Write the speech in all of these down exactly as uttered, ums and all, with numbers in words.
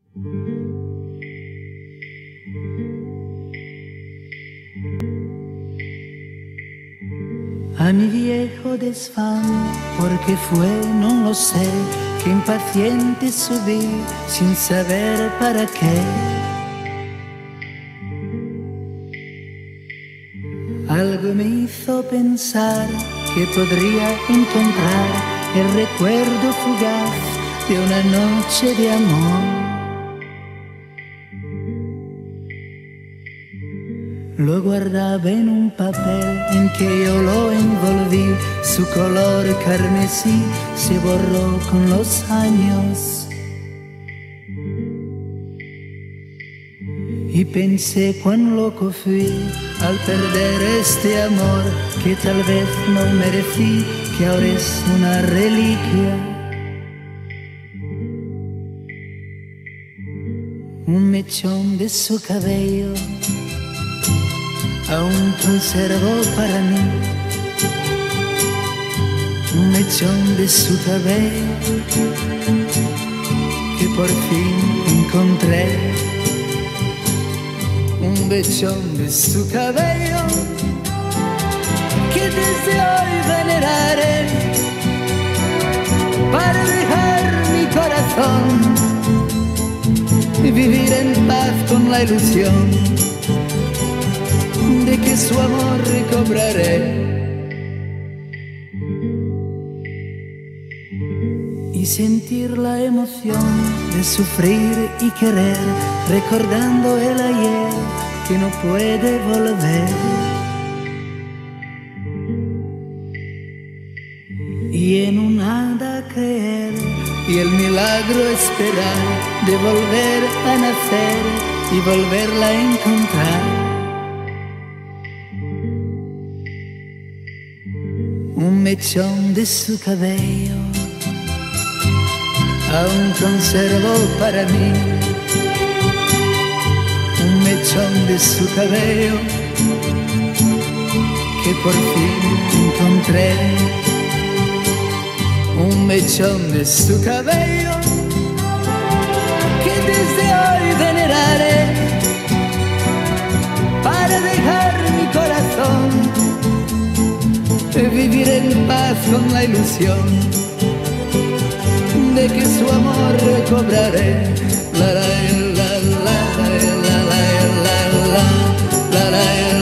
A mi viejo desván, porque fue, no lo sé, que impaciente subí sin saber para qué. Algo me hizo pensar que podría encontrar el recuerdo fugaz de una noche de amor. Lo guardaba en un papel en que yo lo envolví, su color carmesí se borró con los años. Y pensé cuán loco fui al perder este amor que tal vez no merecí, que ahora es una reliquia. Un mechón de su cabello aún conservo para mí, un mechón de su cabello que por fin encontré, un mechón de su cabello que desde hoy veneraré para dejar mi corazón y vivir en paz con la ilusión de que su amor recobraré y sentir la emoción de sufrir y querer, recordando el ayer que no puede volver. Y en un nada creer y el milagro esperar de volver a nacer y volverla a encontrar. Un mechón de su cabello aún conservo para mí, un mechón de su cabello que por fin encontré, un mechón de su cabello que desde hoy veneraré para dejar mi corazón vivir en paz con la ilusión de que su amor recobraré. La la la la la la la la la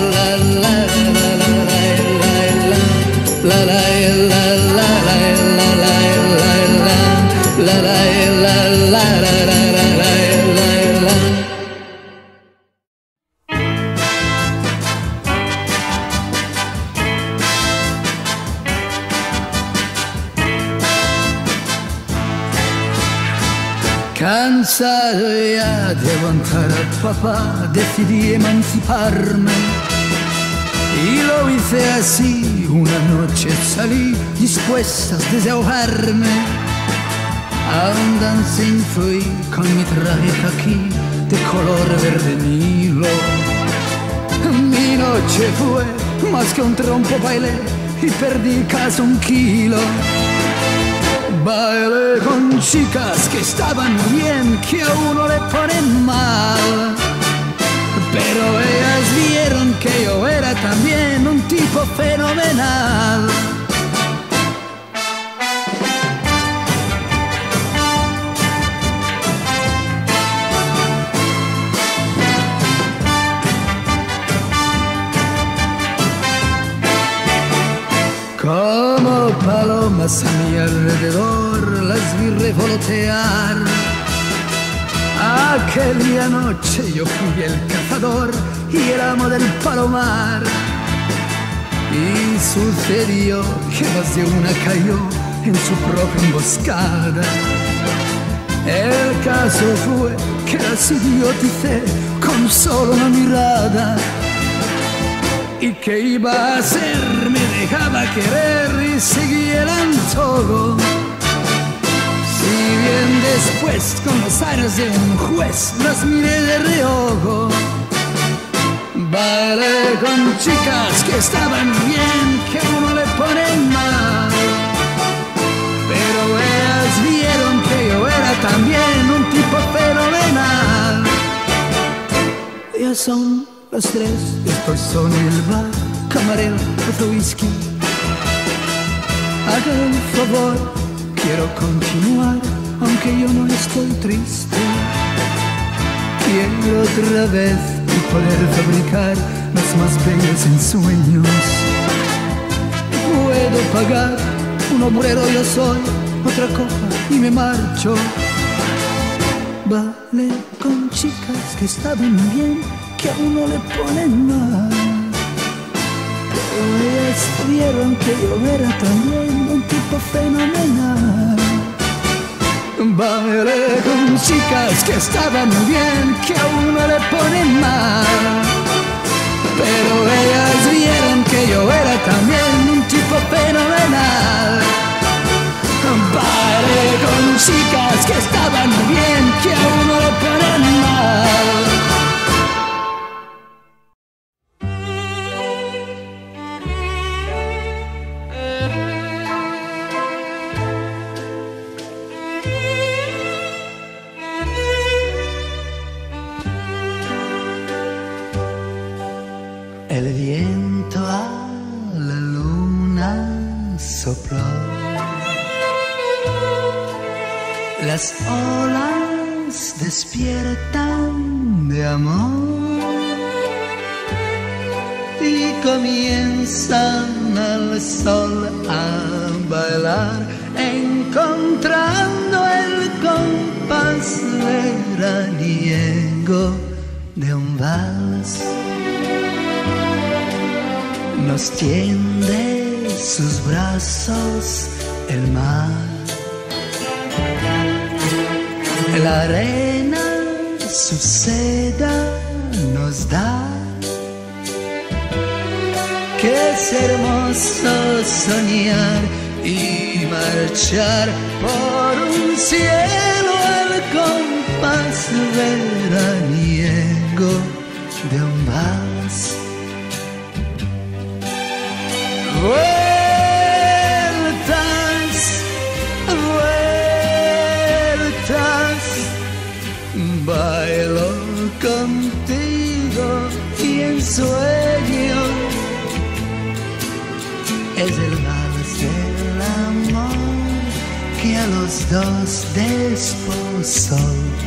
Cansado ya de aguantar al papá, decidí emanciparme y lo hice así. Una noche salí dispuesta a desahogarme. A un dancing fui con mi traje aquí de color verde Nilo. Mi noche fue más que un trompo, bailé y perdí casi un kilo. Bailé con chicas que estaban bien, que a uno le ponen mal, pero ellas vieron que yo era también un tipo fenomenal. Como palomas a mi alrededor las vi revolotear. Aquella noche yo fui el cazador y el amo del palomar. Y sucedió que más de una cayó en su propia emboscada. El caso fue que las idioticé con solo una mirada. ¿Y qué iba a hacer? Me dejaba querer y seguía el antojo. Si bien después con los aires de un juez las miré de reojo. Bailé con chicas que estaban bien, que a uno le ponen mal, pero ellas vieron que yo era también un tipo fenomenal. son las tres, estoy solo en el bar, camarero, otro whisky. Haga el favor, quiero continuar, aunque yo no estoy triste. Quiero otra vez poder fabricar los más bellos ensueños. Puedo pagar un obrero, yo soy, otra copa y me marcho. Vale con chicas que estaban bien, que a uno le ponen mal. Pero ellas vieron que yo era también un tipo fenomenal. Bailé con chicas que estaban bien, que a uno le ponen mal. Pero ellas vieron que yo era también un tipo fenomenal. Bailé con chicas que estaban bien, que a uno le ponen mal. El viento a la luna sopló, las olas despiertan de amor y comienzan al sol a bailar, encontrando el compás veraniego de un vals. Nos tiende sus brazos el mar, la arena su seda nos da. Que es hermoso soñar y marchar por un cielo al compás veraniego de un vals. Vueltas, vueltas, bailo contigo y en sueño. Es el vals del amor que a los dos desposó.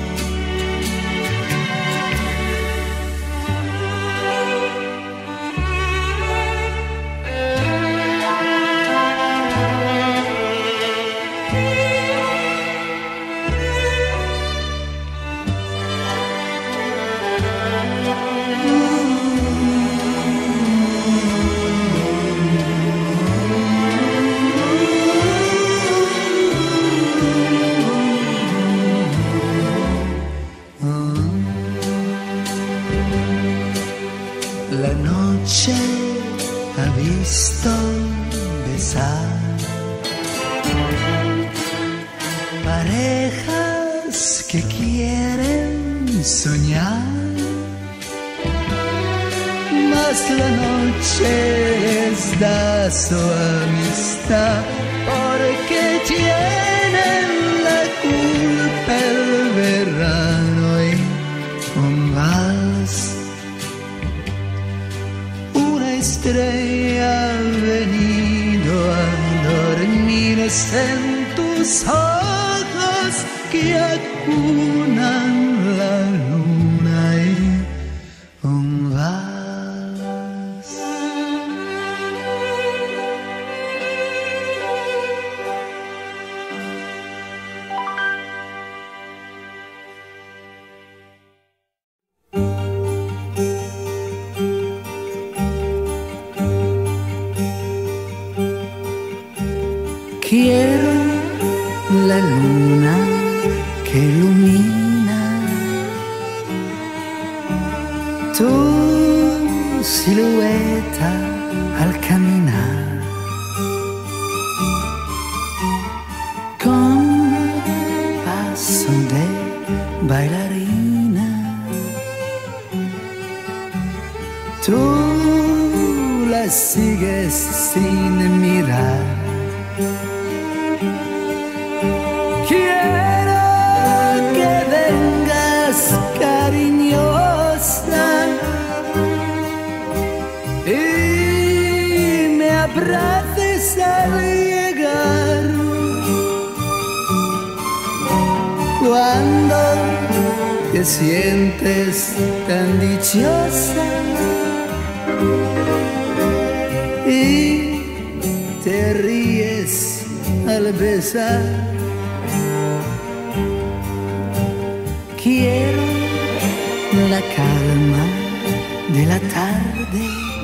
La noche ha visto besar parejas que quieren soñar, mas la noche les da su amistad, porque tienen la culpa el verano y un vals. Estrella ha venido a dormirse en tus ojos que acunan la luna y un vals. Quiero la luna que ilumina tu silueta al caminar, con paso de bailarina. Tú la sigues sin mirar. Quiero que vengas cariñosa haces al llegar. Cuando te sientes tan dichosa y te ríes al besar, quiero la calma de la tarde,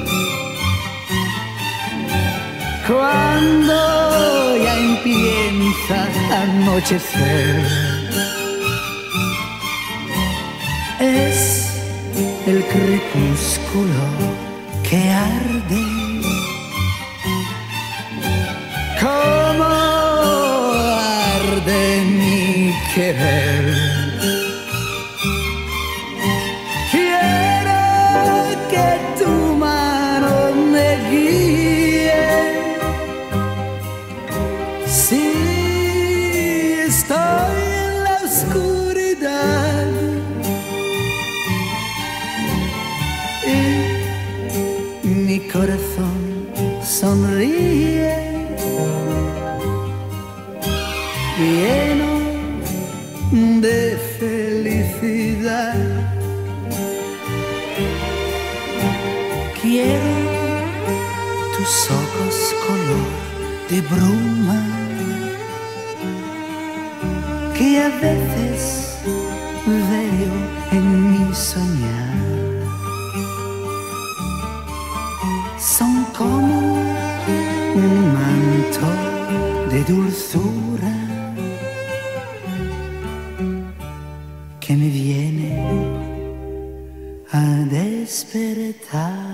cuando ya empieza a anochecer. Es el crepúsculo que arde, como arde mi querer. Quiero que tu mano me guíe, si estoy en la oscuridad, y mi corazón sonríe, lleno de felicidad. Quiero tus ojos color de bruma, que a veces veo en mi soñar. Son como un manto de dulzura que me viene a despertar.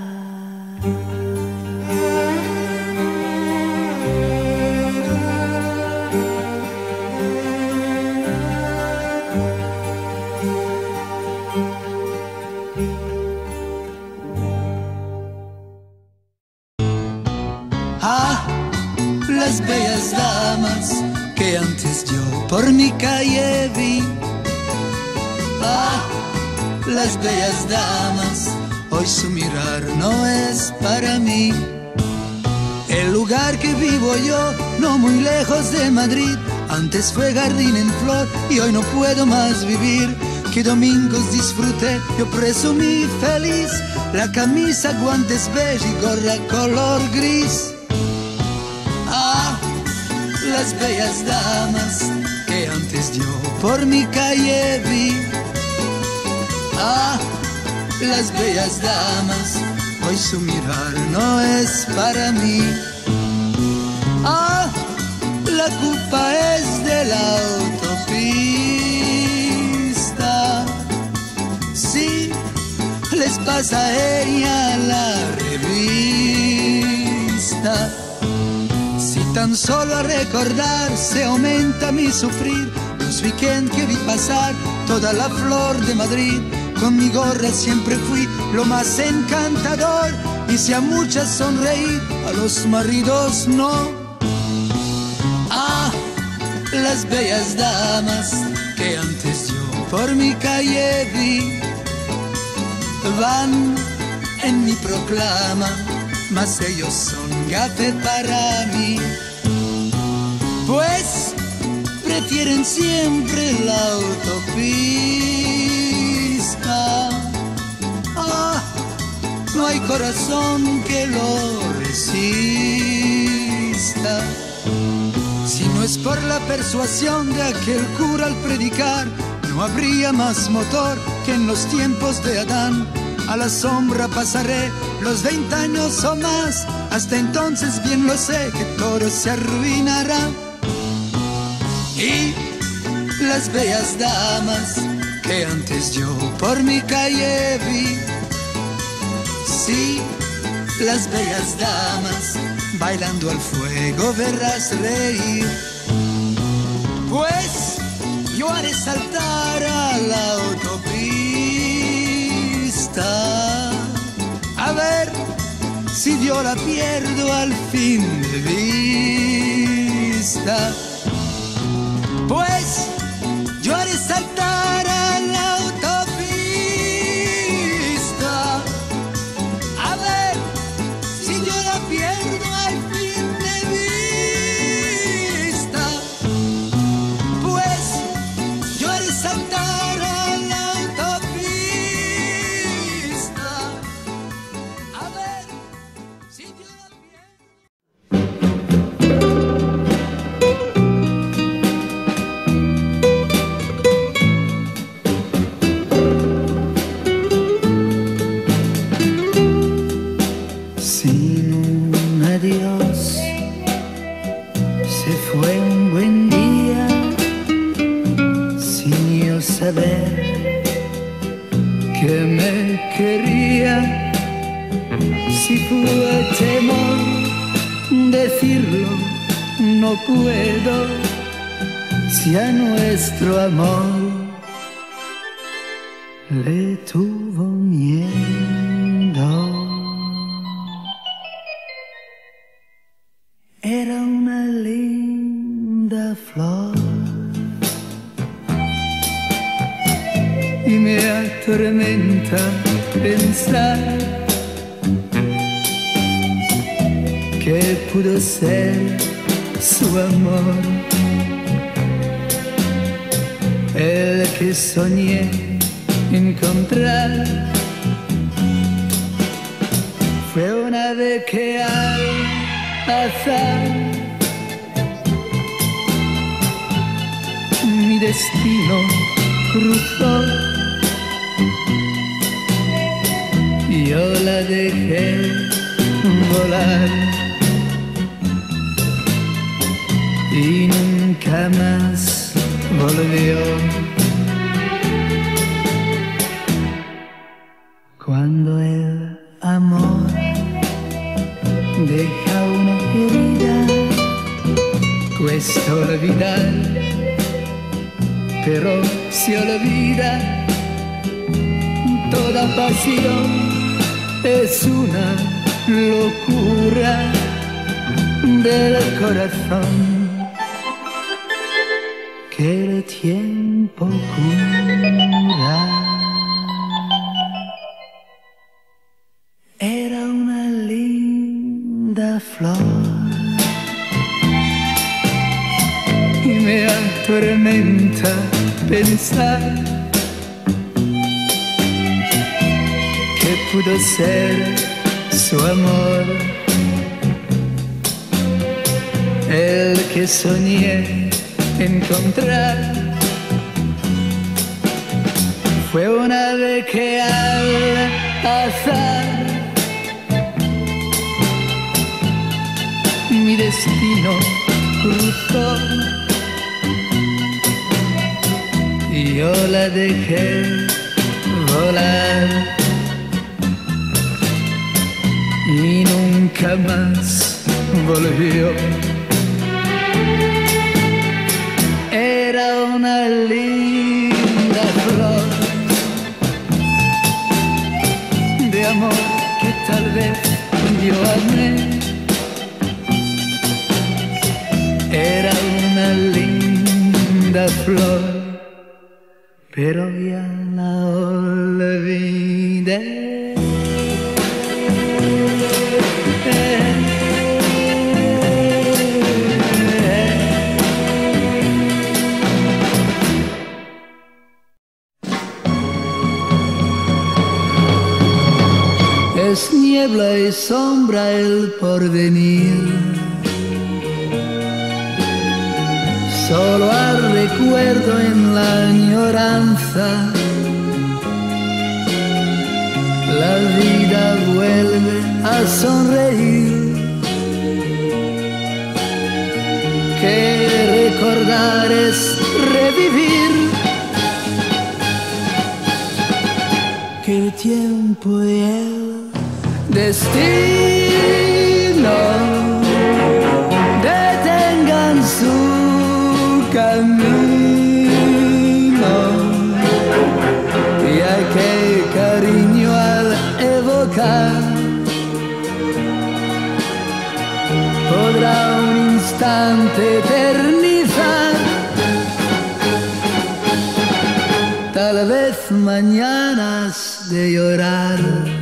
Ah, las bellas damas que antes yo por mi calle vi. Ah, las bellas damas, hoy su mirar no es para mí. El lugar que vivo yo, no muy lejos de Madrid, antes fue jardín en flor y hoy no puedo más vivir. Que domingos disfruté, yo presumí feliz, la camisa, guantes beige y gorra color gris. Ah, las bellas damas que antes yo por mi calle vi. Ah, las bellas damas, hoy su mirar no es para mí. Ah, la culpa es de la autopista. Sí, les pasa a ella la revista. Si tan solo a recordar se aumenta mi sufrir, los weekend que vi pasar toda la flor de Madrid. Con mi gorra siempre fui lo más encantador, hice a muchas sonreír, a los maridos no. Ah, las bellas damas que antes yo por mi calle vi, van en mi proclama, mas ellos son gafe para mí. Pues prefieren siempre la autopista. Ah, no hay corazón que lo resista. Si no es por la persuasión de aquel cura al predicar, no habría más motor que en los tiempos de Adán. A la sombra pasaré los veinte años o más, hasta entonces bien lo sé que todo se arruinará. Y las bellas damas que antes yo por mi calle vi, sí, las bellas damas bailando al fuego verás reír. Pues yo haré saltar a la autopista, a ver si yo la pierdo al fin de vista. Pues yo haré saltar a la autopista, a ver si yo la pierdo al fin que me quería. Si fue temor decirlo, no puedo. Si a nuestro amor le tuvo miedo. Era una linda flor y me atormenta pensar que pudo ser su amor, el que soñé encontrar. Fue una vez que al azar mi destino cruzó y yo la dejé volar y nunca más volvió. Cuando el amor deja una herida, cuesta olvidar, pero se olvida. Toda pasión es una locura del corazón que el tiempo cura. Era una linda flor y me atormenta pensar que pudo ser su amor, el que soñé encontrar. Fue una vez que al azar mi destino cruzó y yo la dejé volar y nunca más volvió. Era una linda flor de amor que tal vez yo amé. Era una linda flor, pero ya la olvidé. Es niebla y sombra el porvenir, solo al recuerdo en la añoranza. La vida vuelve a sonreír, que recordar es revivir, que el tiempo y el destino detengan su camino, ya que cariño al evocar podrá un instante eternizar. Tal vez mañanas de llorar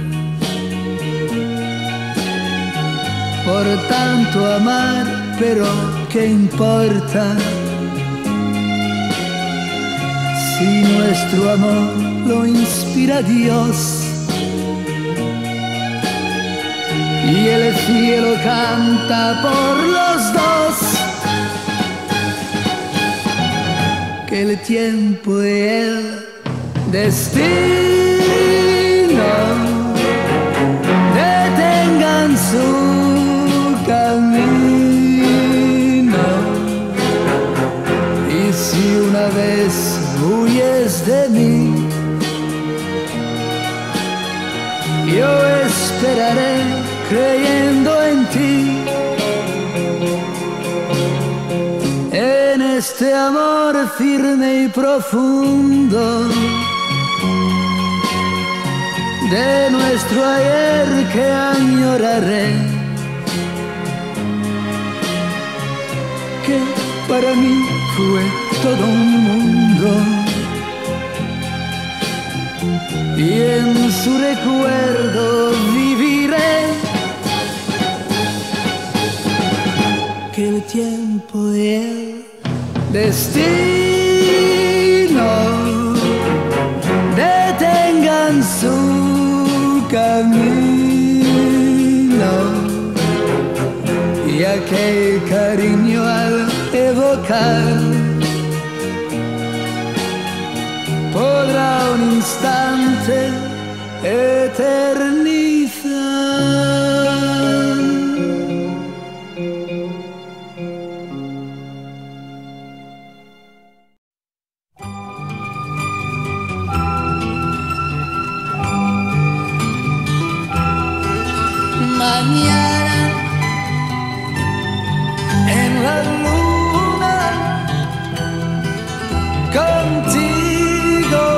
por tanto amar, pero ¿qué importa? Si nuestro amor lo inspira Dios y el cielo canta por los dos, que el tiempo y el destino detengan su camino. Y si una vez huyes de mí, esperaré creyendo en ti, en este amor firme y profundo de nuestro ayer que añoraré, que para mí fue todo un mundo, y en su recuerdo viviré. Que el tiempo y el destino detengan su camino, y aquel cariño al evocar podrá un instante eternizar. Mañana en la luna contigo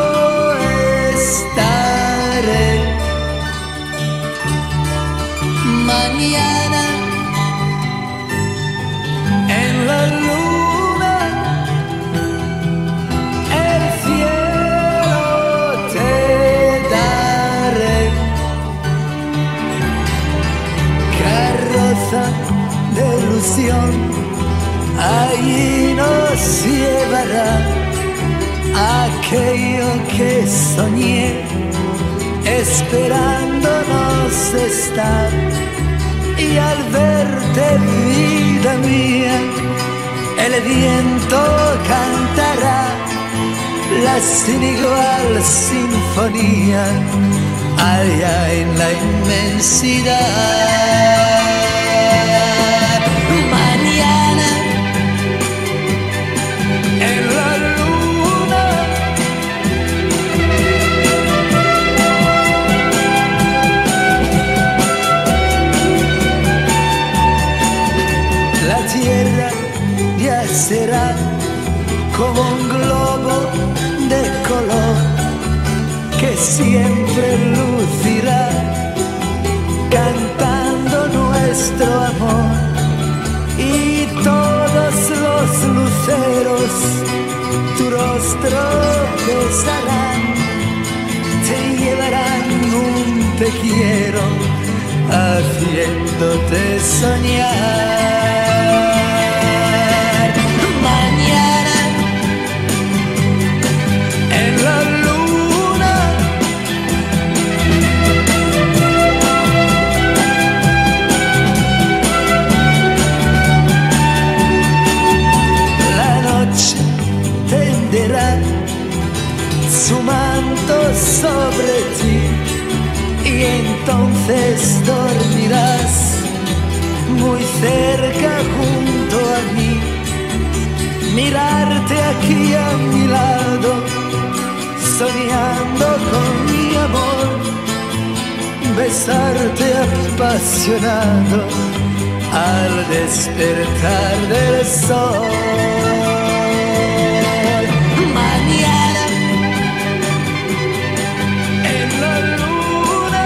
estaré. Mañana en la luna el cielo te daré. Carroza de ilusión allí nos llevará aquello que soñé, esperándonos estar. Y al verte, vida mía, el viento cantará la sin igual sinfonía allá en la inmensidad. Mañana en la luna la tierra ya será como un globo de color que siempre lucirá cantando nuestro amor, y todos los luceros tu rostro besarán, te llevarán un te quiero haciéndote soñar. Mañana en la luna la noche tenderá su manto sobre ti, y entonces dormirás muy cerca junto a mí. Mirarte aquí a mi lado, soñando con mi amor, besarte apasionado al despertar del sol. Mañana en la luna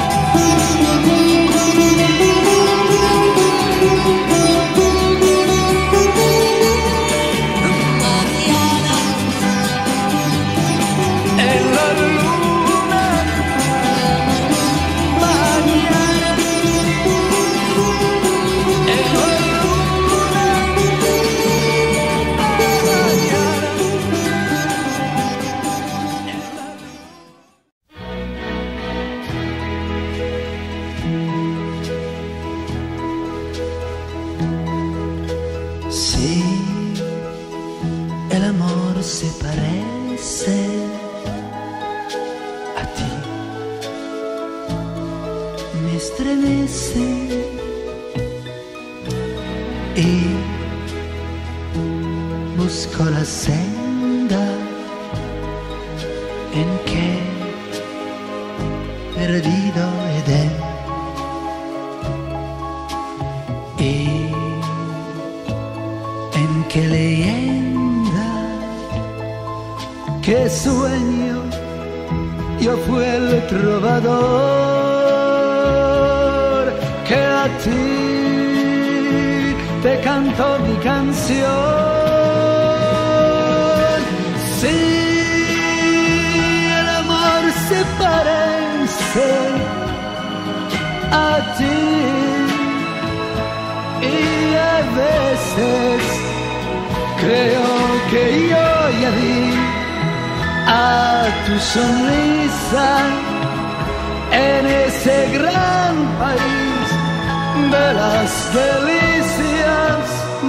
mañana estremece y busco la senda en que perdido Edén y en qué leyenda, qué sueño yo fui el trovador que a ti te canto mi canción. Sí, el amor se parece a ti y a veces creo que yo ya vi a tu sonrisa en ese gran país de las delicias.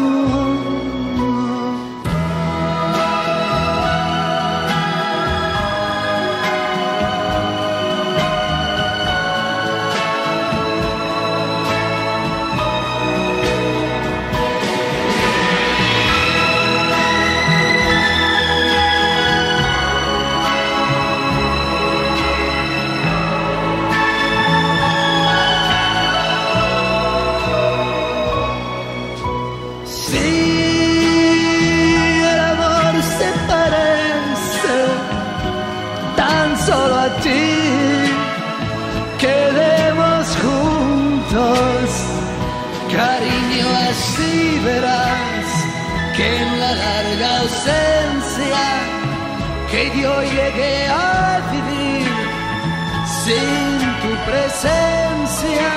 Quedemos juntos, cariño, así verás que en la larga ausencia que yo llegué a vivir sin tu presencia,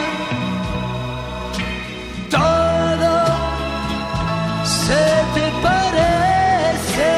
todo se te parece.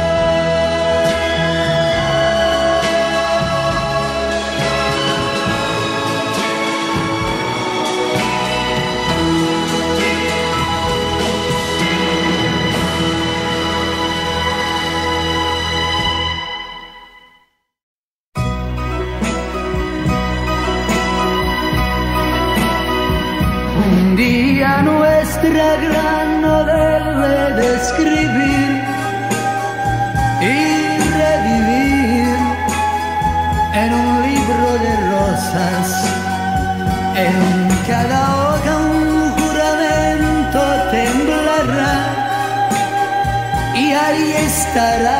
Un día nuestra gran novela de escribir y revivir en un libro de rosas. En cada hoja un juramento temblará y ahí estará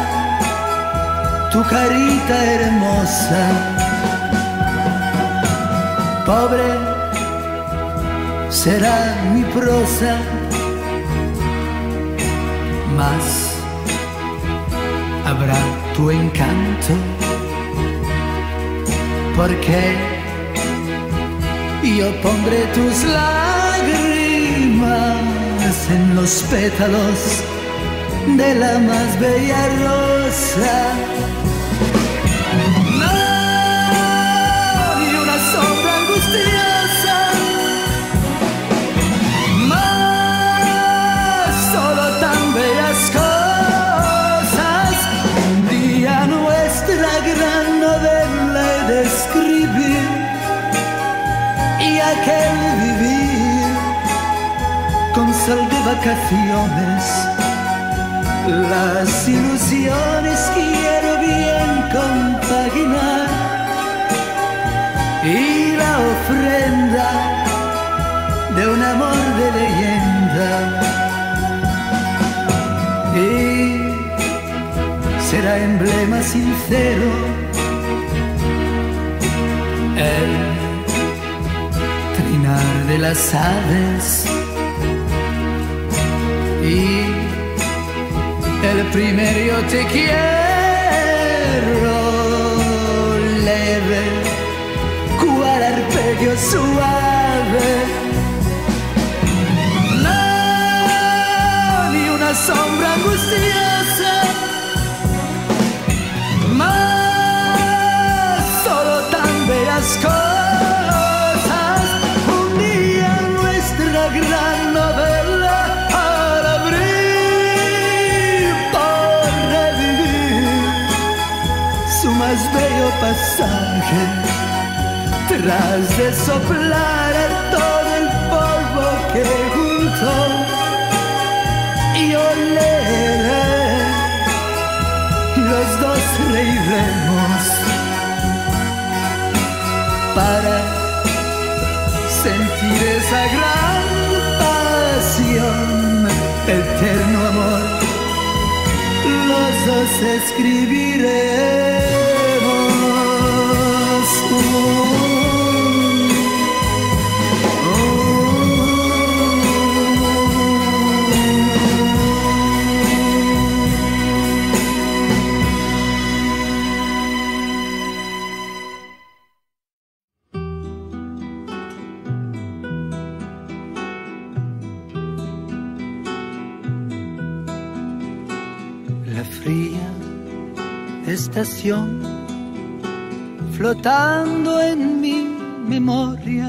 tu carita hermosa. Pobre será mi prosa, mas habrá tu encanto, porque yo pondré tus lágrimas en los pétalos de la más bella rosa. No, ni una sombra angustiosa, cosas. Un día nuestra gran novela de escribir y aquel vivir con sal de vacaciones. Las ilusiones quiero bien compaginar y la ofrenda de un amor de leyenda. Y será emblema sincero el trinar de las aves y el primer yo te quiero leve, cual arpegio suave. Sombra angustiosa, más solo tan bellas cosas. Un día nuestra gran novela al abrir por revivir su más bello pasaje tras de soplar todo el polvo que juntó y oleré, los dos reiremos para sentir esa gran pasión, eterno amor, los dos escribiremos. Uh, La fría estación flotando en mi memoria,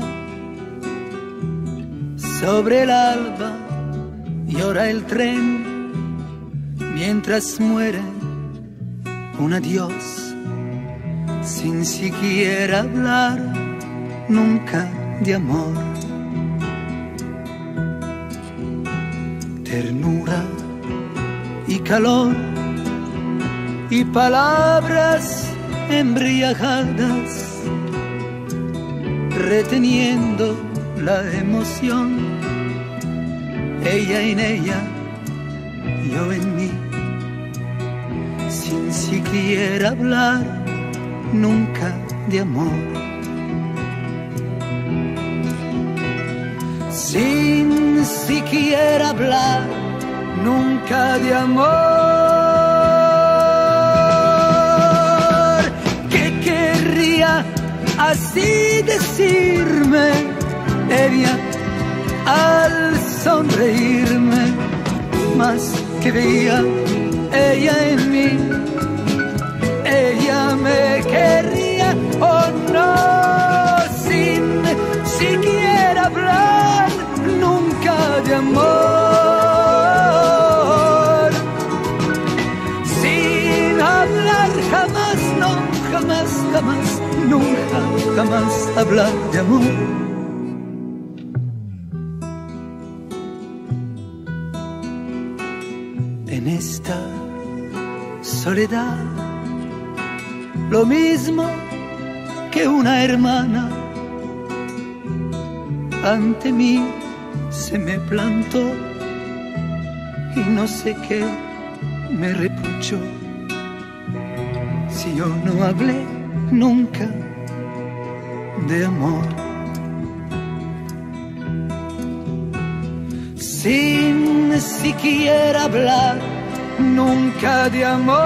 sobre el alba llora el tren mientras muere un adiós, sin siquiera hablar nunca de amor. Ternura y calor y palabras embriagadas, reteniendo la emoción, ella en ella, yo en mí, sin siquiera hablar nunca de amor. Sin siquiera hablar nunca de amor. Así decirme ella al sonreírme, más que veía ella en mí, ella me quería o no, sin siquiera hablar nunca de amor, sin hablar jamás, no, jamás, jamás, nunca, jamás hablar de amor. En esta soledad, lo mismo que una hermana, ante mí se me plantó y no sé qué me reprochó. Si yo no hablé nunca de amor, sin siquiera hablar nunca de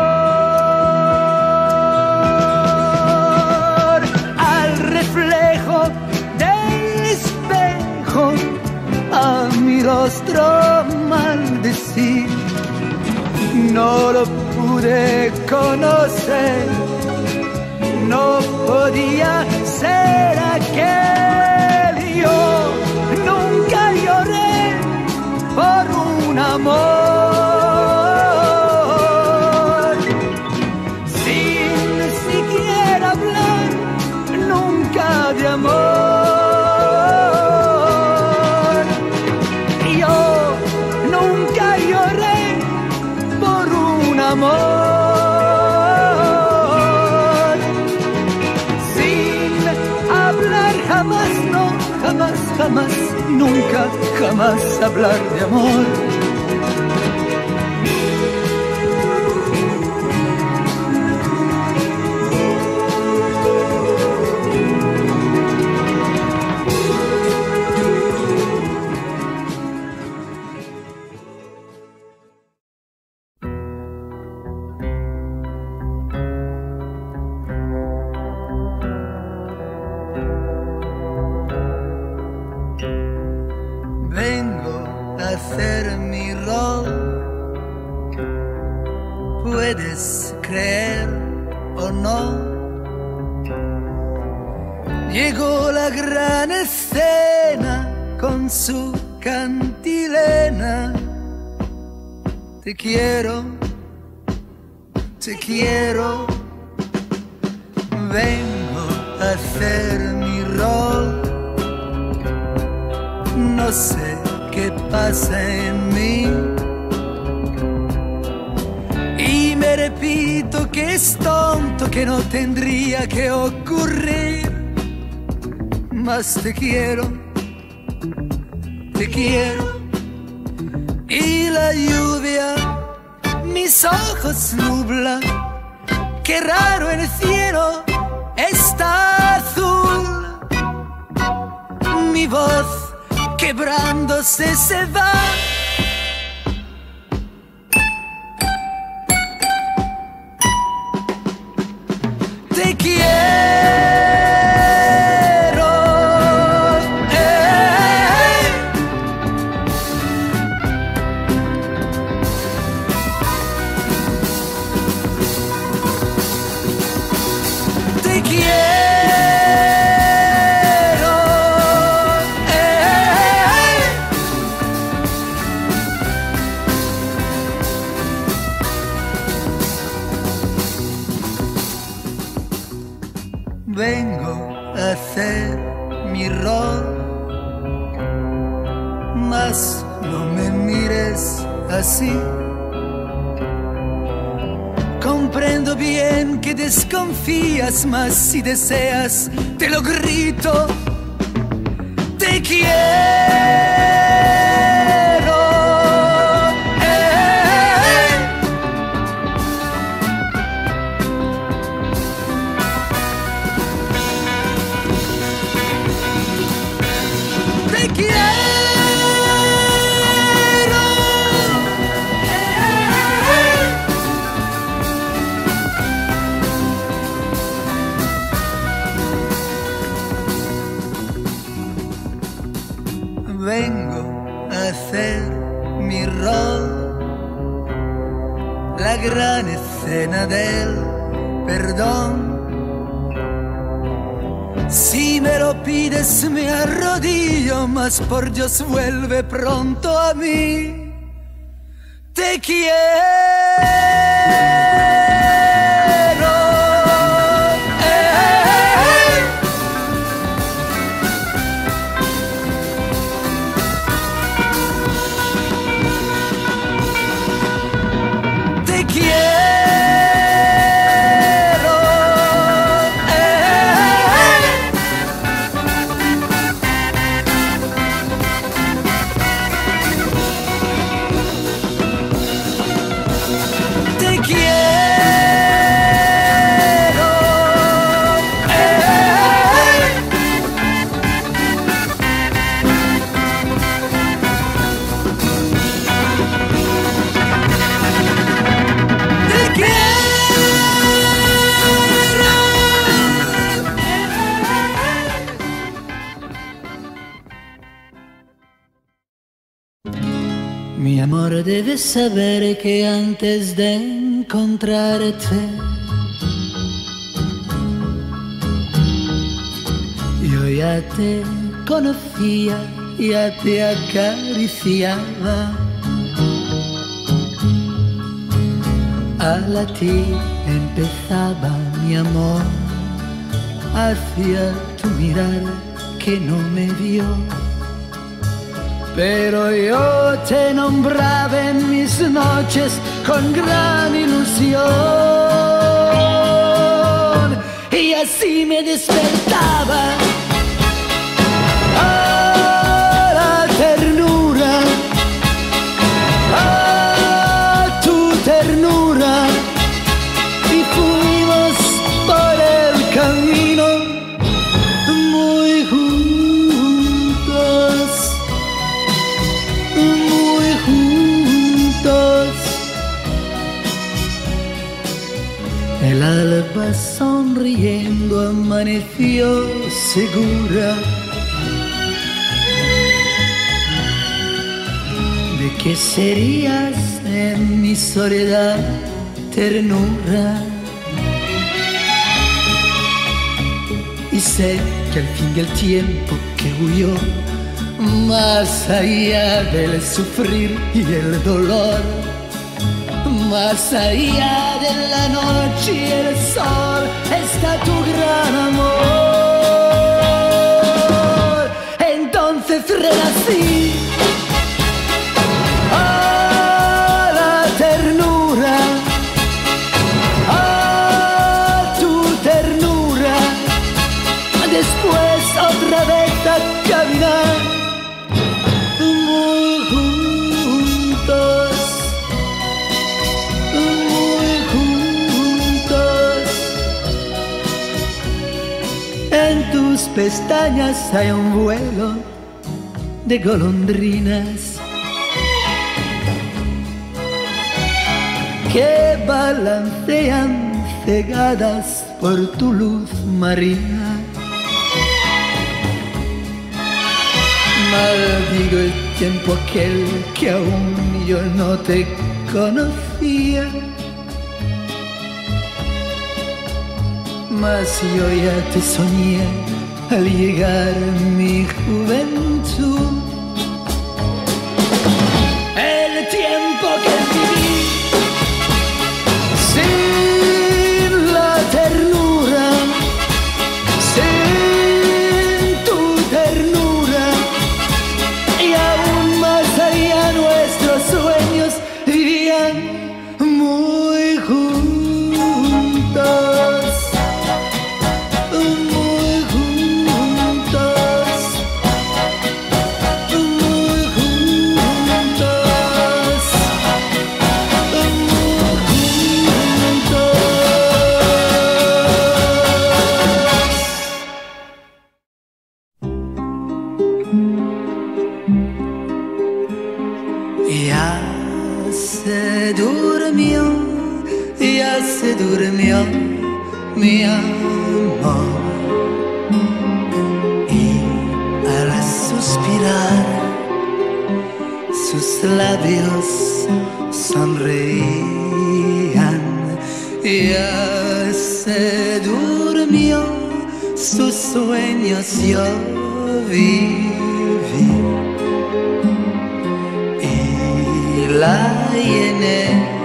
amor, al reflejo del espejo, a mi rostro maldecir, no lo pude conocer, no podía ser aquel. Yo nunca lloré por un amor, sin siquiera hablar nunca de amor. Yo nunca lloré por un amor, jamás, no, jamás, jamás, nunca, jamás hablar de amor. Hacer mi rol, puedes creer o no. Llegó la gran escena con su cantilena. Te quiero, te quiero, vengo a hacer mi sé qué pasa en mí. Y me repito que es tonto, que no tendría que ocurrir. Mas te quiero, te quiero. Y la lluvia mis ojos nubla. Qué raro el cielo está azul. Mi voz quebrándose se va. Te quiero. eh. Te quiero. Vengo a hacer mi rol, mas no me mires así. Comprendo bien que desconfías, mas si deseas, te lo grito. Te quiero. Te quiero. Vengo a hacer mi rol, la gran escena del perdón. Si me lo pides me arrodillo, mas por Dios vuelve pronto a mí. Te quiero. eh. Te quiero. Te quiero. Te quiero. Mi amor, debes saber que antes de encontrarte yo ya te conocía, ya te acariciaba. A latir empezaba mi amor hacia tu mirar que no me vio. Pero yo te nombraba en mis noches con gran ilusión, y así me despertaba a la ternura, a tu ternura, y fuimos por el camino muy juntos. Muy juntos. El alba sonriendo amaneció segura de que serías en mi soledad ternura. Y sé que al fin del tiempo que huyó, más allá del sufrir y el dolor, más allá de la noche y el sol, está tu gran amor. Entonces renací pestañas hay un vuelo de golondrinas que balancean cegadas por tu luz marina. Maldigo el tiempo aquel que aún yo no te conocía, mas yo ya te soñé al llegar mi juventud. El tiempo que viví sin la ternura, sin tu ternura, y aún más allá nuestros sueños vivían muy juntos. Durmió mi amor y al suspirar sus labios sonreían. Ya se durmió, sus sueños yo viví y la llené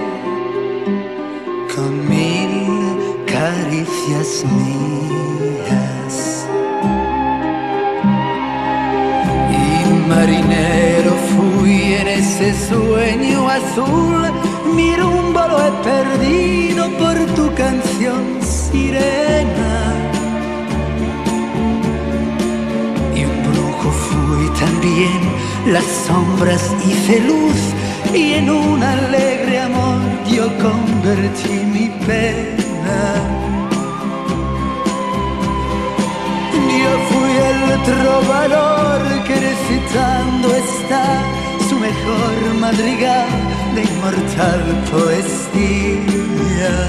con mil caricias mías. Y marinero fui en ese sueño azul, mi rumbo lo he perdido por tu canción, sirena. Y un brujo fui también, las sombras hice luz, y en un alegre amor yo convertí mi pena. Yo fui el trovador que recitando está su mejor madrigal de inmortal poesía.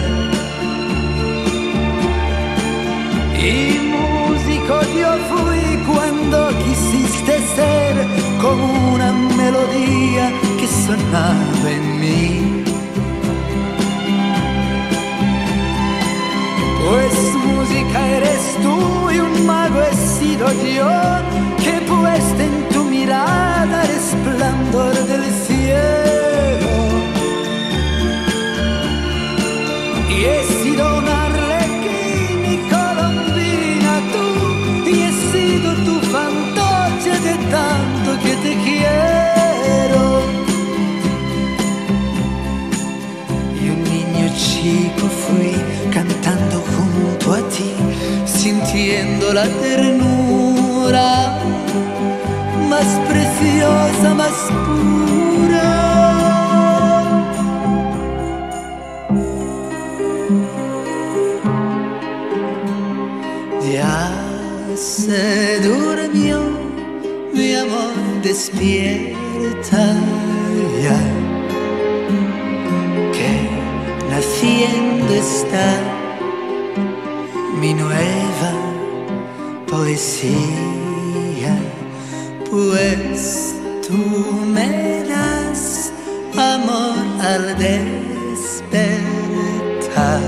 Y músico yo fui cuando quisiste ser como una melodía que sonaba en mí. Pues música eres tú y un mago he sido yo, que puesta en tu mirada resplandor del cielo. Y he sido un arlequín y colombina tú, y he sido tu fantoche de tanto que te quiero. Y un niño chico fui cantando junto a ti, sintiendo la ternura más preciosa, más pura. Ya se durmió mi amor, despierta ya, que naciendo está mi nueva poesía. Pues tú me das amor al despertar,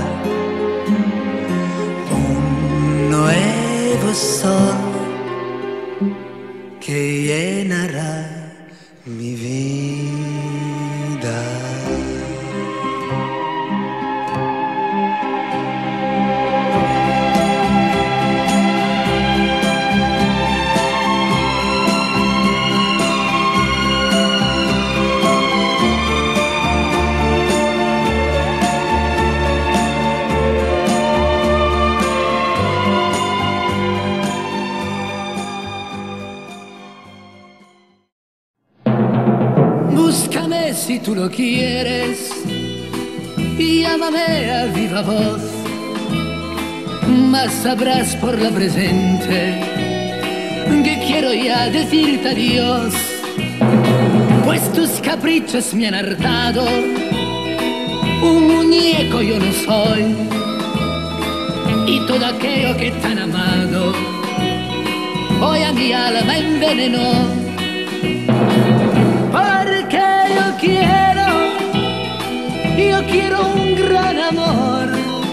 un nuevo sol que llenará mi vida. Si tú lo quieres, llámame a viva voz, mas sabrás por la presente que quiero ya decirte adiós, pues tus caprichos me han hartado. Un muñeco yo no soy, y todo aquello que tan amado hoy a mi alma envenenó. Porque yo quiero, yo quiero un gran amor,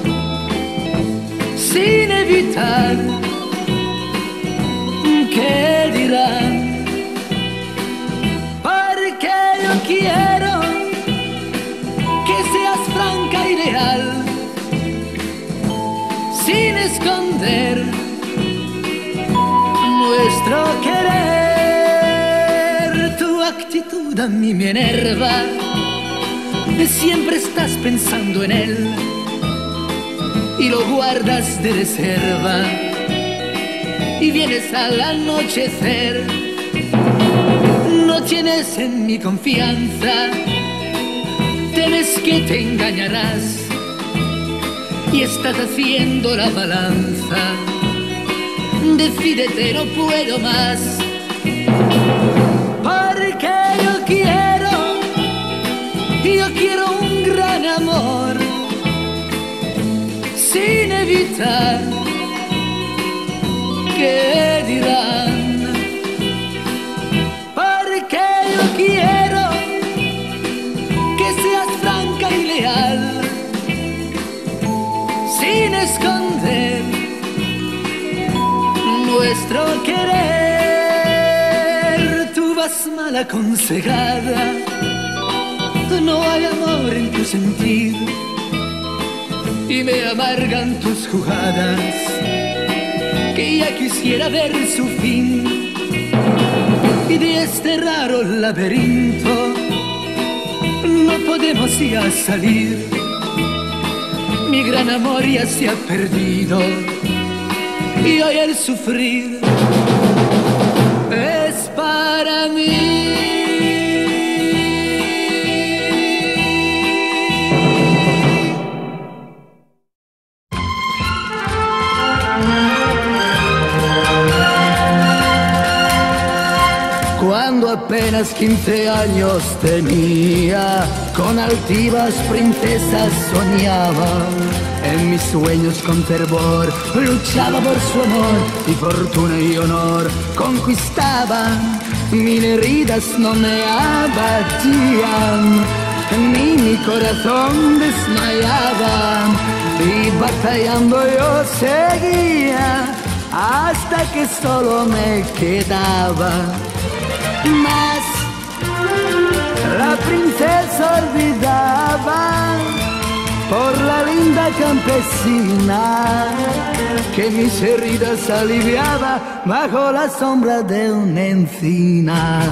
sin evitar qué dirán. Porque yo quiero que seas franca y leal, sin esconder nuestro querer. Tu actitud a mí me enerva, siempre estás pensando en él y lo guardas de reserva, y vienes al anochecer. No tienes en mi confianza, temes que te engañarás y estás haciendo la balanza. Decídete, no puedo más, porque yo quiero, yo quiero un gran amor, sin evitar qué dirán. Porque yo quiero que seas franca y leal, sin esconder nuestro querer. Tú vas mal aconsejada, no hay amor en tu sentir, y me amargan tus jugadas, que ya quisiera ver su fin. Y de este raro laberinto no podemos ya salir. Mi gran amor ya se ha perdido, y hoy el sufrir es para mí. Cuando apenas quince años tenía, con altivas princesas soñaba. En mis sueños con fervor luchaba por su amor, y fortuna y honor conquistaba. Mil heridas no me abatían, ni mi corazón desmayaba, y batallando yo seguía hasta que solo me quedaba. Mas la princesa olvidaba por la linda campesina, que mis heridas aliviaba bajo la sombra de una encina.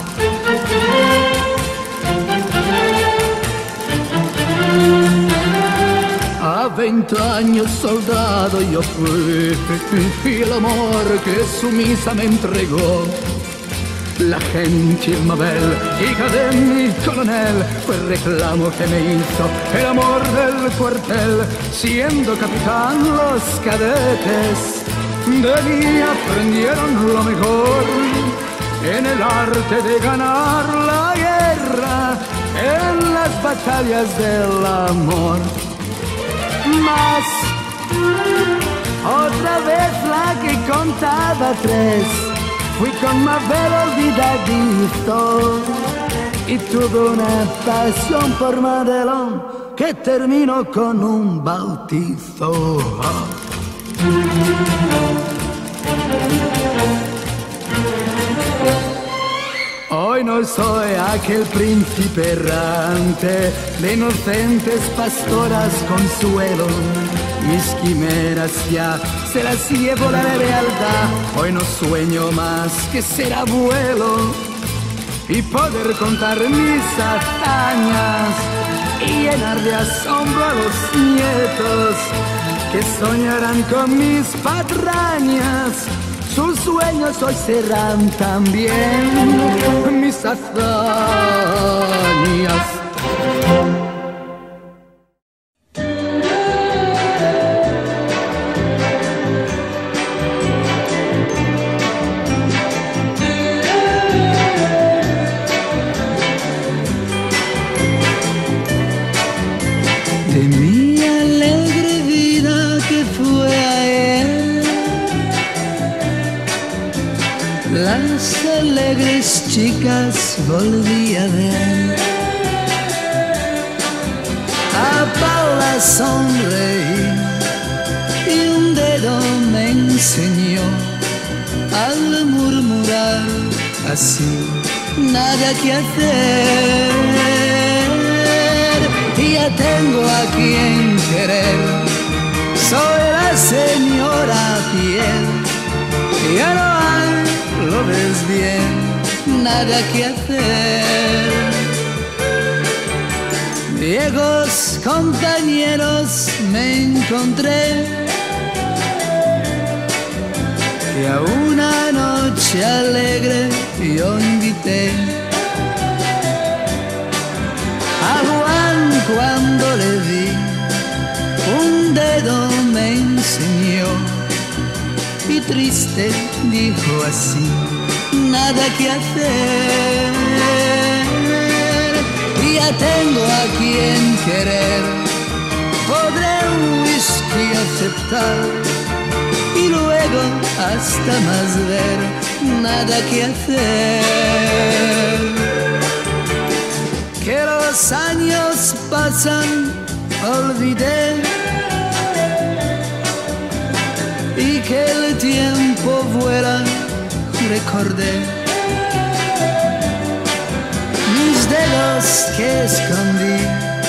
A veinte años soldado yo fui, y el amor que sumisa me entregó la gentil Mabel, hija de mi coronel, fue el reclamo que me hizo el amor del cuartel. Siendo capitán los cadetes de mí aprendieron lo mejor, en el arte de ganar la guerra, en las batallas del amor. Mas otra vez la que contaba tres, fui con Mabel olvidadito, y tuve una pasión por Madelón que terminó con un bautizo. Hoy no soy aquel príncipe errante de inocentes pastoras consuelo. Mis quimeras ya se las llevo la lealtad. Hoy no sueño más que ser abuelo y poder contar mis hazañas y llenar de asombro a los nietos que soñarán con mis patrañas. Sus sueños hoy serán también mis hazañas. que fue a él. Las alegres chicas volví a ver. A Paula sonreí y un dedo me enseñó al murmurar así, nada que hacer. Ya tengo a quien querer, soy la señora piel. Ya no hay, lo ves bien, nada que hacer. Viejos compañeros me encontré y a una noche alegre yo invité. A Juan cuando le vi, un dedo me enseñó y triste dijo así, nada que hacer. Ya tengo a quien querer, podré un whisky aceptar y luego hasta más ver, nada que hacer. Que los años pasan, olvidé, y que el tiempo vuela, recordé. Mis dedos que escondí,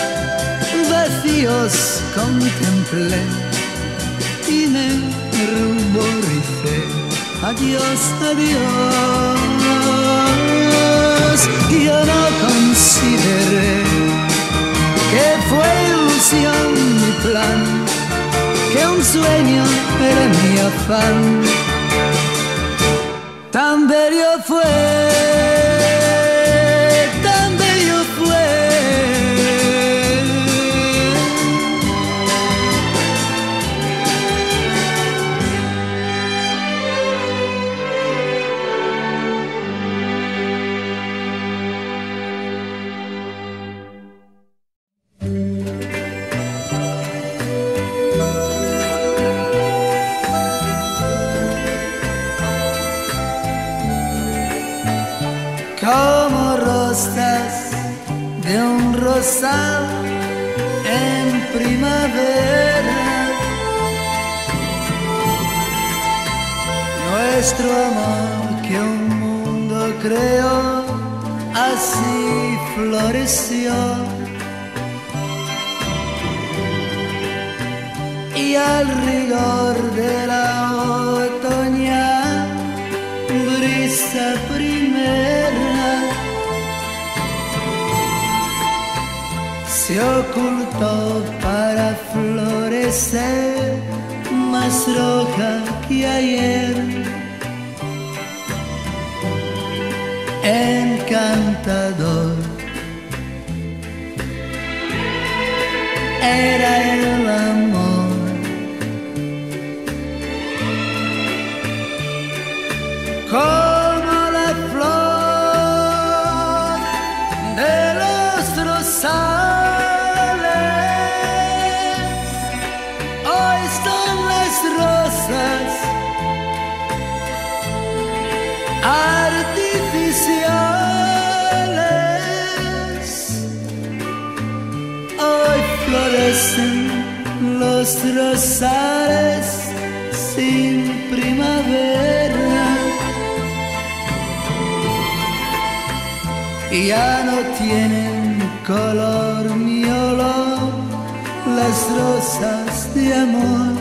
vacíos contemplé y me ruboricé. Adiós, adiós. Yo no consideré que fue ilusión mi plan, que un sueño era mi afán. Tan bello fue. Como rosas de un rosal en primavera, nuestro amor que un mundo creó, así floreció. Y al rigor de la otoñal brisa primera se ocultó para florecer más roja que ayer. Encantador era el amor. Como la flor de los rosales, hoy son las rosas artificiales. Hoy florecen los rosales sin primavera. Ya no tienen color ni olor las rosas de amor.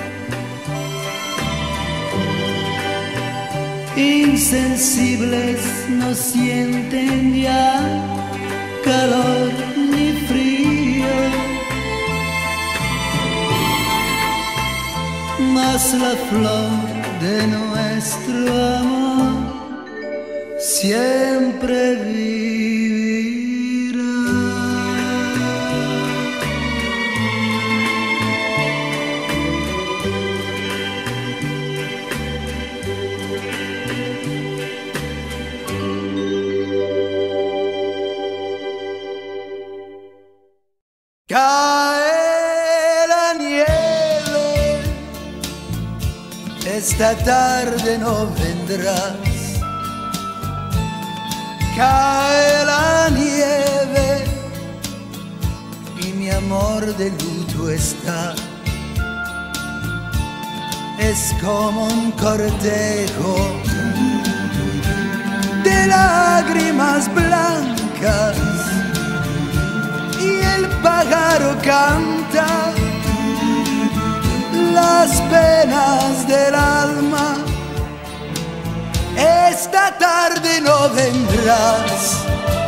Insensibles no sienten ya calor ni frío, mas la flor de nuestro amor siempre vivirá. Cae la nieve esta tarde no vendrás. Cae la nieve y mi amor de luto está. Es como un cortejo de lágrimas blancas y el pájaro canta las penas del alma. Esta tarde no vendrás,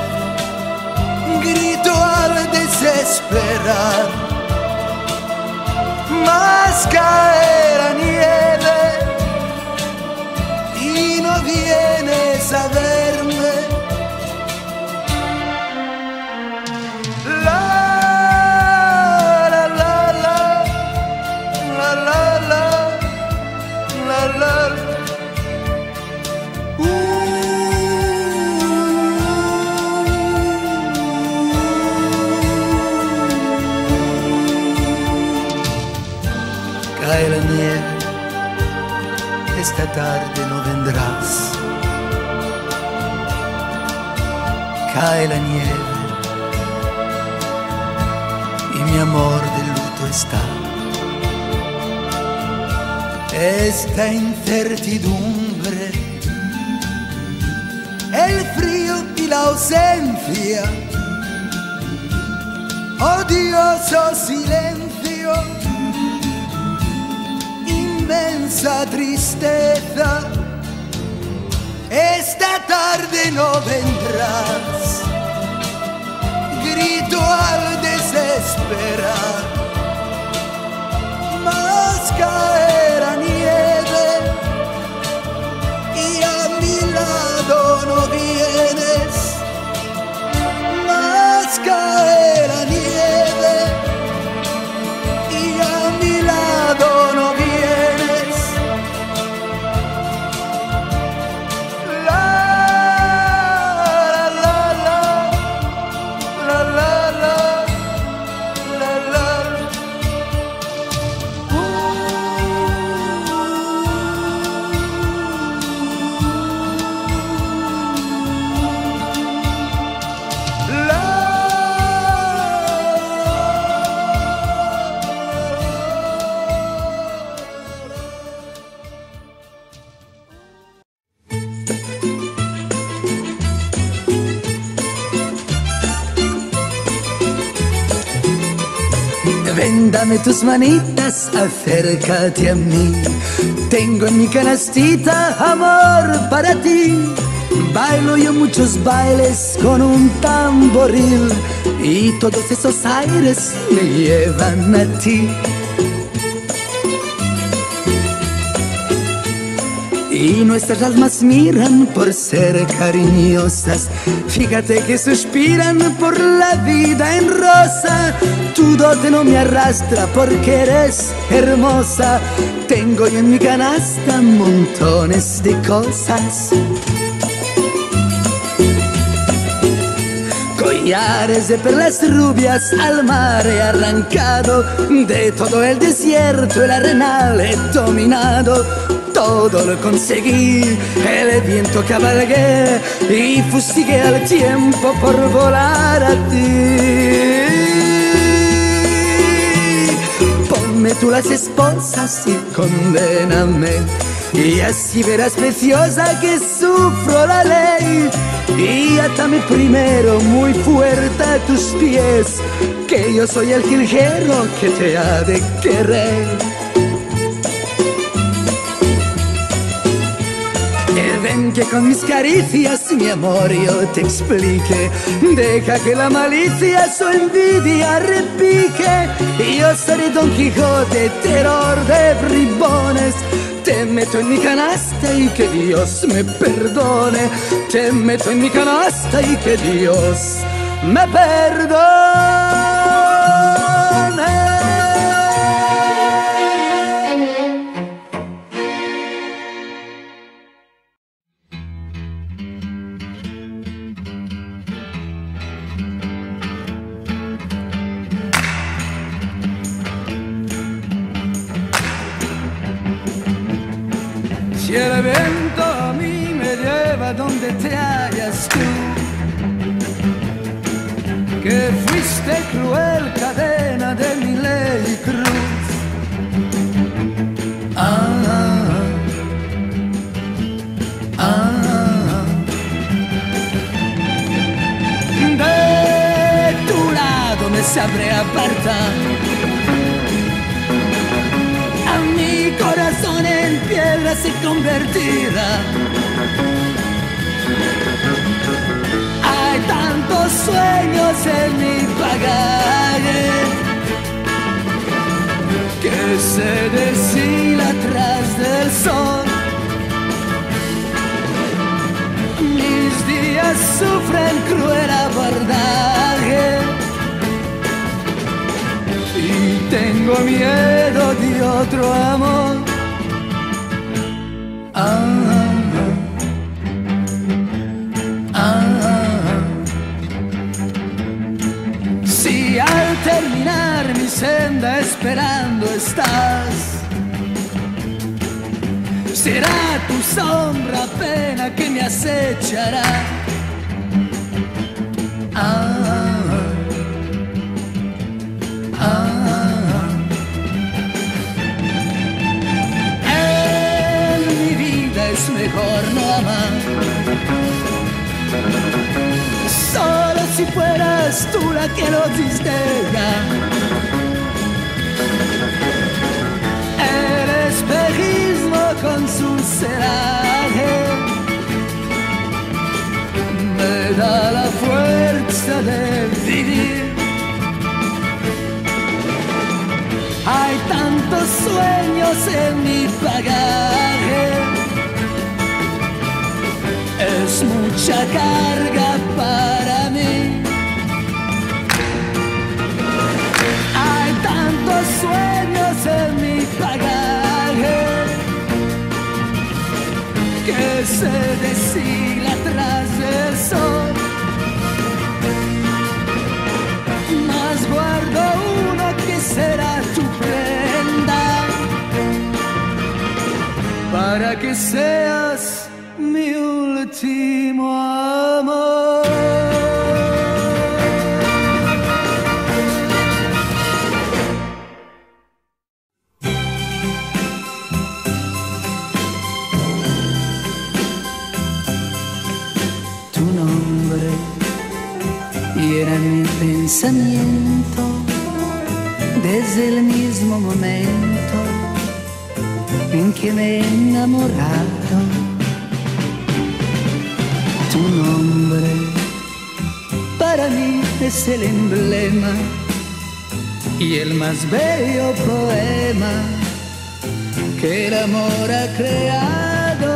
grito al desesperar, mas cae la nieve y no vienes a verme. La, la, la, la, la, la, la, la, la. Cae la nieve, esta tarde no vendrás. Cae la nieve y mi amor de luto está. Esta incertidumbre, el frío y la ausencia, odioso silencio, inmensa tristeza. Esta tarde no vendrás, grito al desesperar, mas cae la nieve y a mi lado no vienes, mas cae la nieve y a mi lado no vienes. Ven, dame tus manitas, acércate a mí. Tengo en mi canastita amor para ti. Bailo yo muchos bailes con un tamboril y todos esos aires me llevan a ti. Y nuestras almas miran por ser cariñosas. Fíjate que suspiran por la vida en rosa. Tu dote no me arrastra porque eres hermosa. Tengo yo en mi canasta montones de cosas. Collares de perlas rubias al mar he arrancado. De todo el desierto el arenal he dominado. Todo lo conseguí, el viento cabalgué y fustigué al tiempo por volar a ti. Ponme tú las esposas y condéname, y así verás preciosa que sufro la ley. Y atame primero muy fuerte a tus pies, que yo soy el jilguero que te ha de querer. Ven que con mis caricias mi amor yo te explique. Deja que la malicia su envidia repique. Y yo seré Don Quijote, terror de bribones. Te meto en mi canasta y que Dios me perdone. Te meto en mi canasta y que Dios me perdone. Si el viento a mí me lleva donde te hallas tú, que fuiste cruel cadena de mi ley y cruz. Ah, ah, ah. De tu lado me sabré apartar, a mi corazón en piedra se convertirá. Hay tantos sueños en mi bagaje que se deshila atrás del sol. Mis días sufren cruel abordaje y tengo miedo de otro amor. Ah, si al terminar mi senda esperando estás, será tu sombra pena que me acechará. Ah, ah. En mi vida es mejor no amar, solo si fueras tú la que lo distinga. El espejismo con su celaje me da la fuerza de vivir. Hay tantos sueños en mi bagaje, es mucha carga para mí. Hay tantos sueños en mi bagaje que se deshila tras el sol. Mas guardo uno que será tu prenda, para que seas mi último amor. Tu nombre llena mi pensamiento desde el mismo momento en que me he enamorado. Tu nombre para mí es el emblema y el más bello poema que el amor ha creado.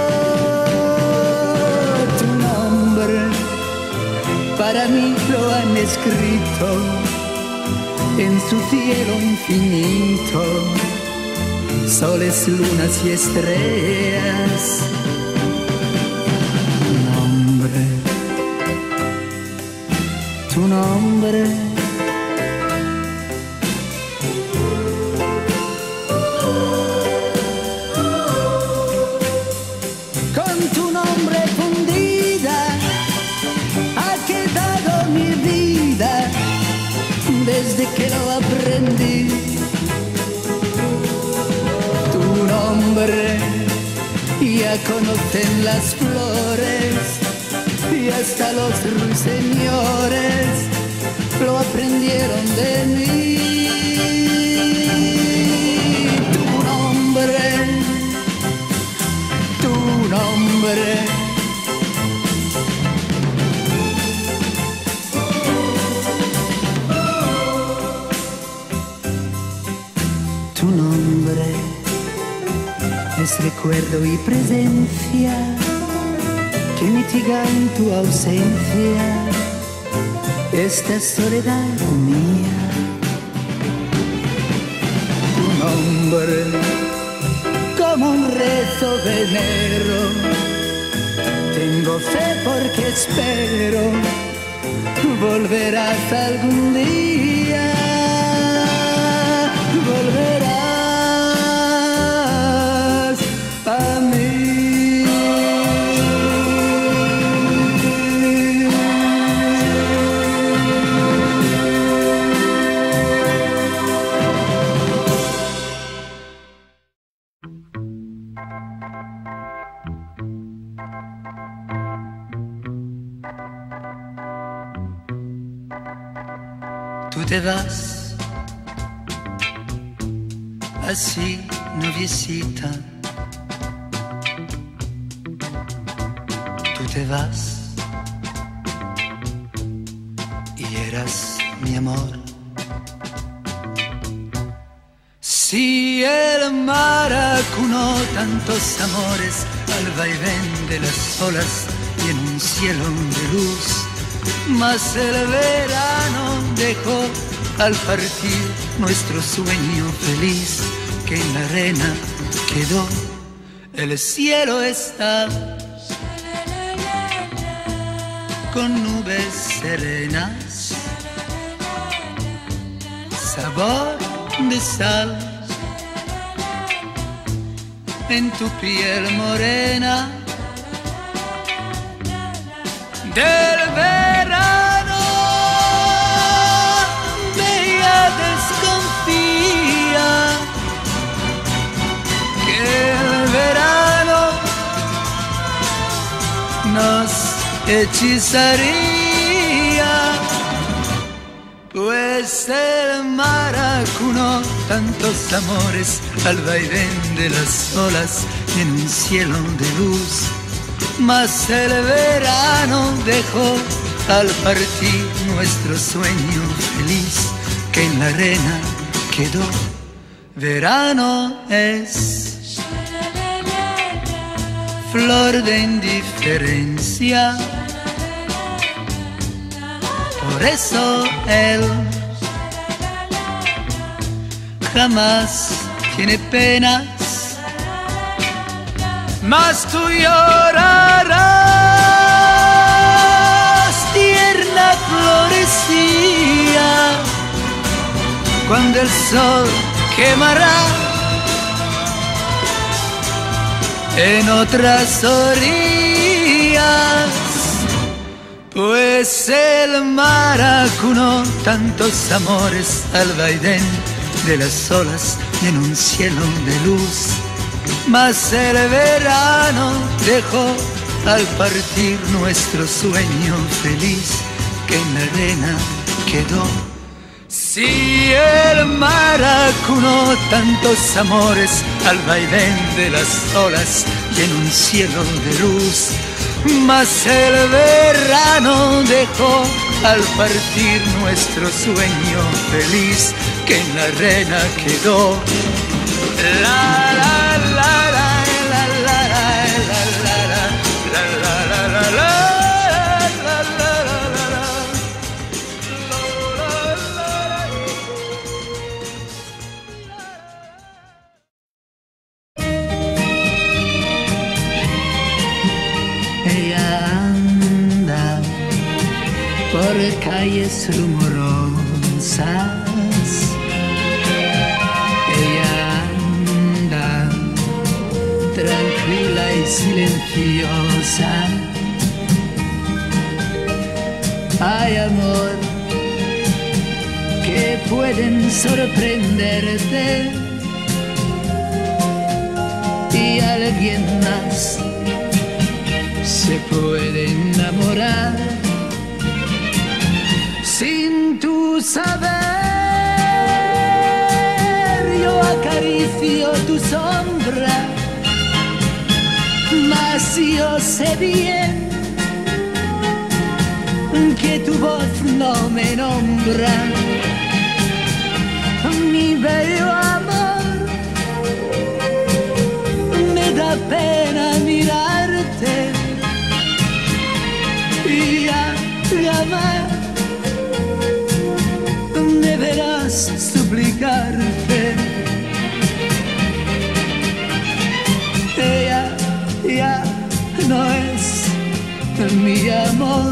Tu nombre para mí lo han escrito en su cielo infinito, soles, lunas y estrellas. Tu nombre, tu nombre, con tu nombre fundida ha quedado mi vida desde que lo aprendí. Tu nombre ya conocen las flores y hasta los ruiseñores lo aprendieron de mí. Tu nombre, tu nombre, tu nombre es recuerdo y presencia que mitiga en tu ausencia esta soledad mía. Tu nombre, como un rezo venero, tengo fe porque espero volverás algún día, volverás a mí. Tú te vas así, noviecita. Tú te vas y eras mi amor. Si el mar acunó tantos amores al vaivén de las olas y en un cielo de luz, mas el verano dejó al partir nuestro sueño feliz, que en la arena quedó. El cielo está con nubes serenas, sabor de sal en tu piel morena del verano. Bella desconfía que el verano nos hechizaría, pues el mar acunó tantos amores al vaivén de las olas y en un cielo de luz, mas el verano dejó al partir nuestro sueño feliz, que en la arena quedó. Verano es flor de indiferencia, por eso él jamás tiene penas, mas tú llorarás, tierna florecía, cuando el sol quemará en otras orillas, pues el mar acunó tantos amores al vaivén de las olas y en un cielo de luz, mas el verano dejó al partir nuestro sueño feliz, que en la arena quedó. Si el mar acunó tantos amores al vaivén de las olas y en un cielo de luz, mas el verano dejó al partir nuestro sueño feliz, que en la arena quedó. La la la la la la la la la la la la la. Por calles rumorosas, ella anda tranquila y silenciosa. Hay amor que pueden sorprenderte y alguien más se puede enamorar sin tu saber. Yo acaricio tu sombra, mas yo sé bien que tu voz no me nombra. Mi bello amor, me da pena mirarte y ya llamar. Deberás suplicarte. Ella ya no es mi amor.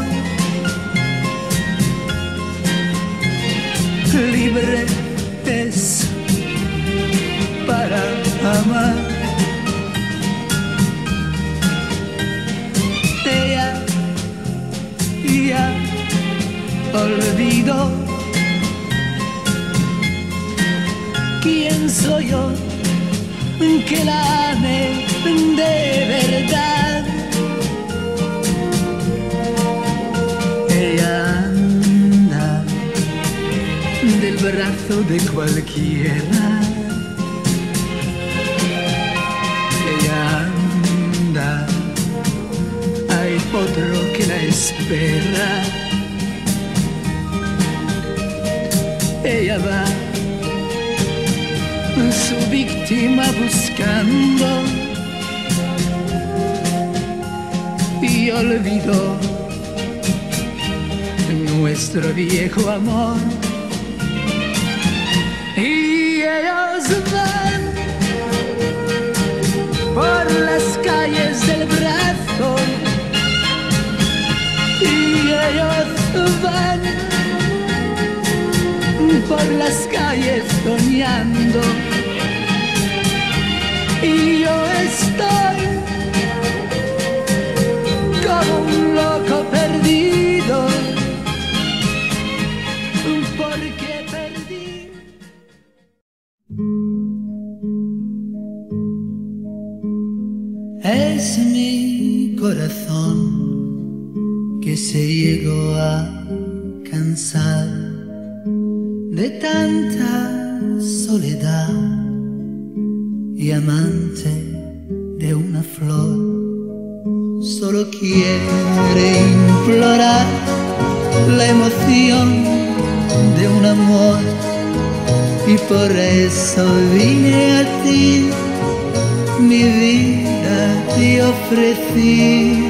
Libre es para amar. Ella ya olvidó quién soy yo, que que la ame de verdad. Ella anda del brazo de cualquiera. Ella anda, hay otro que la espera. Ella va su víctima buscando y olvidó nuestro viejo amor. Y ellos van por las calles del brazo, y ellos van por las calles soñando, y yo estoy como un loco perdido, porque perdí. Es mi corazón que se llegó a cansar de tanta soledad, y amante de una flor, solo quiere implorar la emoción de un amor, y por eso vine a ti, mi vida te ofrecí.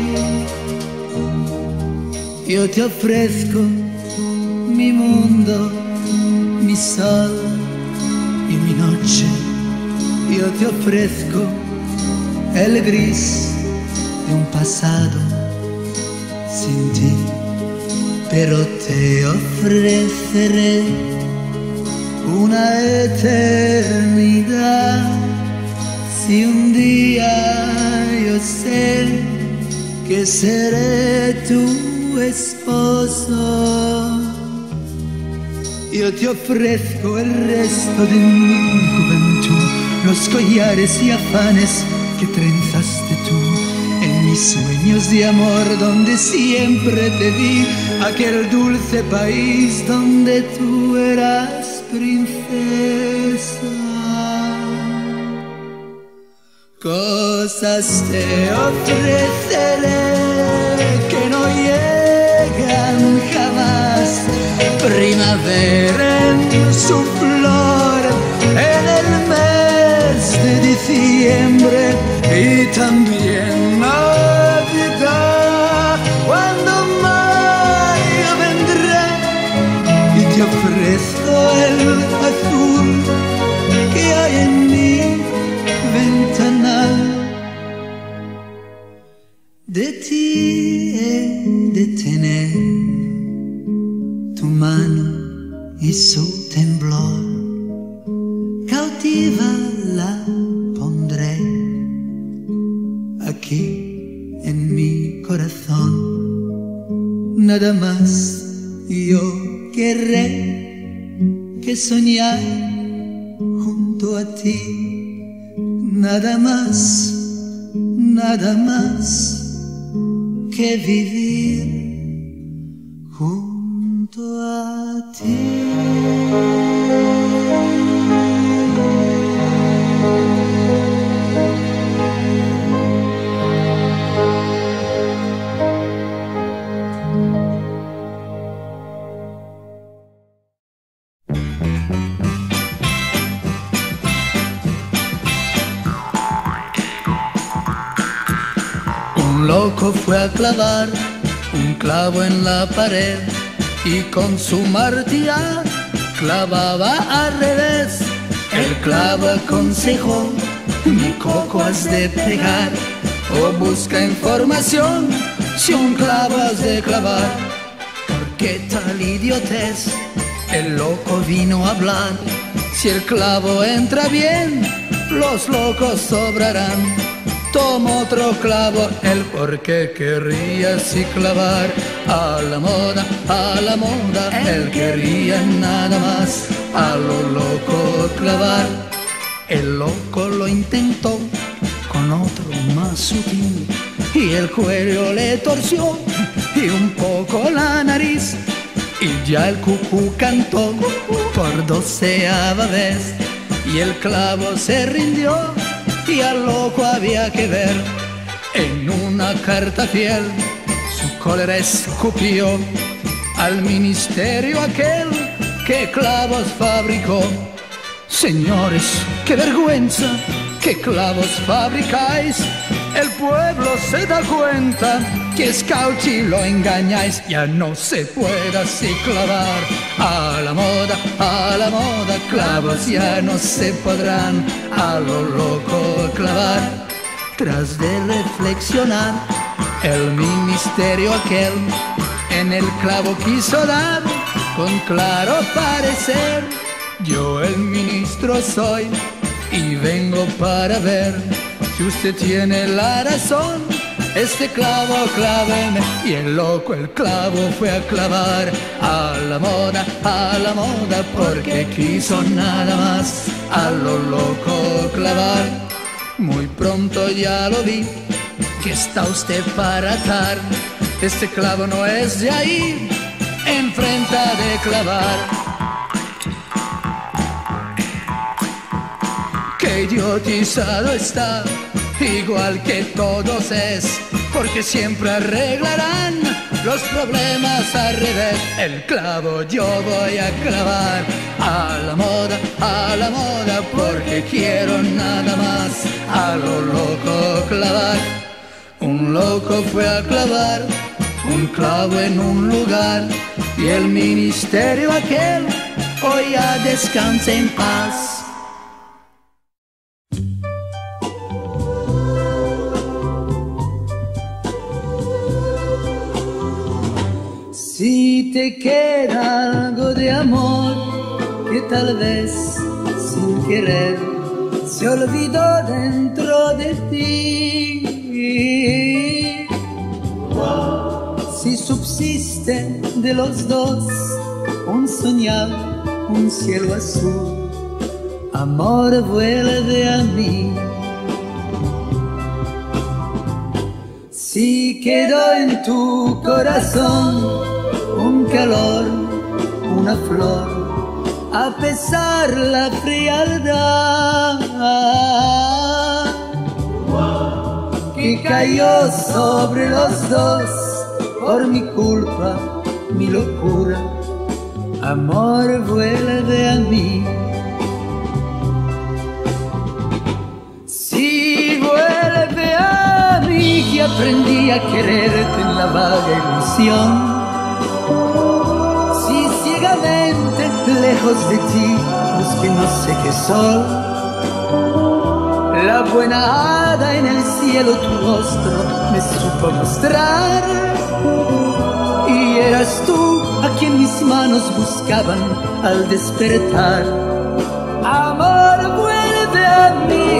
Yo te ofrezco mi mundo, mi sol y mi noche. Yo te ofrezco el gris de un pasado sin ti, pero te ofreceré una eternidad. Si un día yo sé que seré tu esposo, yo te ofrezco el resto de mi juventud, los collares y afanes que trenzaste tú, en mis sueños de amor donde siempre te vi, aquel dulce país donde tú eras princesa. Cosas te ofreceré que no llegan jamás, primavera en su flor en el mes de diciembre, y también Navidad cuando mayo vendré, y te ofrezco el azul que hay en mi ventanal. De ti he de tener tu mano y su temblor, cautiva la pondré aquí en mi corazón. Nada más yo querré que soñar junto a ti, nada más, nada más que vivir junto a ti. Un loco fue a clavar un clavo en la pared y con su martillo clavaba al revés. El clavo aconsejó: mi coco has de pegar, o busca información si un clavo has de clavar. ¿Por qué tal idiotez? El loco vino a hablar. Si el clavo entra bien, los locos sobrarán. Toma otro clavo, el por qué querría así clavar. A la moda, a la moda, él quería nada más a lo loco clavar. El loco lo intentó con otro más sutil y el cuello le torció y un poco la nariz y ya el cucú cantó por doceava vez y el clavo se rindió y al loco había que ver en una carta fiel su cólera escupió al ministerio aquel que clavos fabricó. Señores, qué vergüenza, qué clavos fabricáis. El pueblo se da cuenta que es caucho y lo engañáis. Ya no se puede así clavar a la moda, a la moda. Clavos ya no se podrán a lo loco clavar. Tras de reflexionar, el ministerio aquel en el clavo quiso dar con claro parecer. Yo el ministro soy y vengo para ver si usted tiene la razón. Este clavo cláveme. Y el loco el clavo fue a clavar a la moda, a la moda, porque quiso nada más a lo loco clavar. Muy pronto ya lo vi que está usted para atar. Este clavo no es de ahí, enfrenta de clavar. Que idiotizado está, igual que todos es, porque siempre arreglarán los problemas al revés. El clavo yo voy a clavar a la moda, a la moda, porque quiero nada más a lo loco clavar. Un loco fue a clavar un clavo en un lugar y el ministerio aquel hoy ya descansa en paz. Si te queda algo de amor que tal vez sin querer se olvidó dentro de ti, si subsiste de los dos un soñar, un cielo azul, amor vuelve a mí. Si quedó en tu corazón un calor, una flor, a pesar la frialdad que cayó sobre los dos por mi culpa, mi locura, amor vuelve a mí. Si vuelve a mí, que aprendí a quererte en la vaga ilusión. Si ciegamente lejos de ti busqué no sé qué sol, la buena hada en el cielo tu rostro me supo mostrar, y eras tú a quien mis manos buscaban al despertar. Amor, vuelve a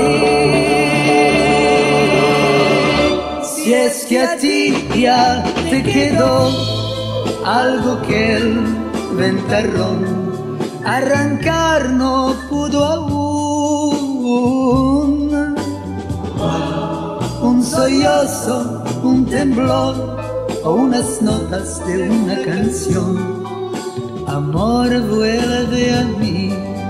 mí. Si es que a ti ya te quedó algo que el ventarrón arrancar no pudo aún, un sollozo, un temblor o unas notas de una canción, amor vuelve a mí.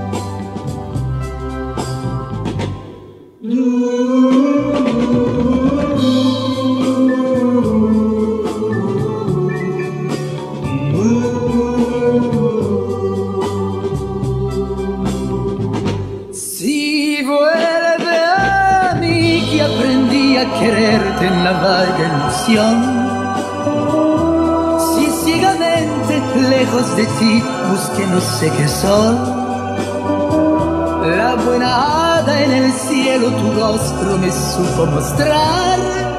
Quererte en la vaga ilusión. Si ciegamente lejos de ti busqué no sé qué sol, la buena hada en el cielo tu rostro me supo mostrar,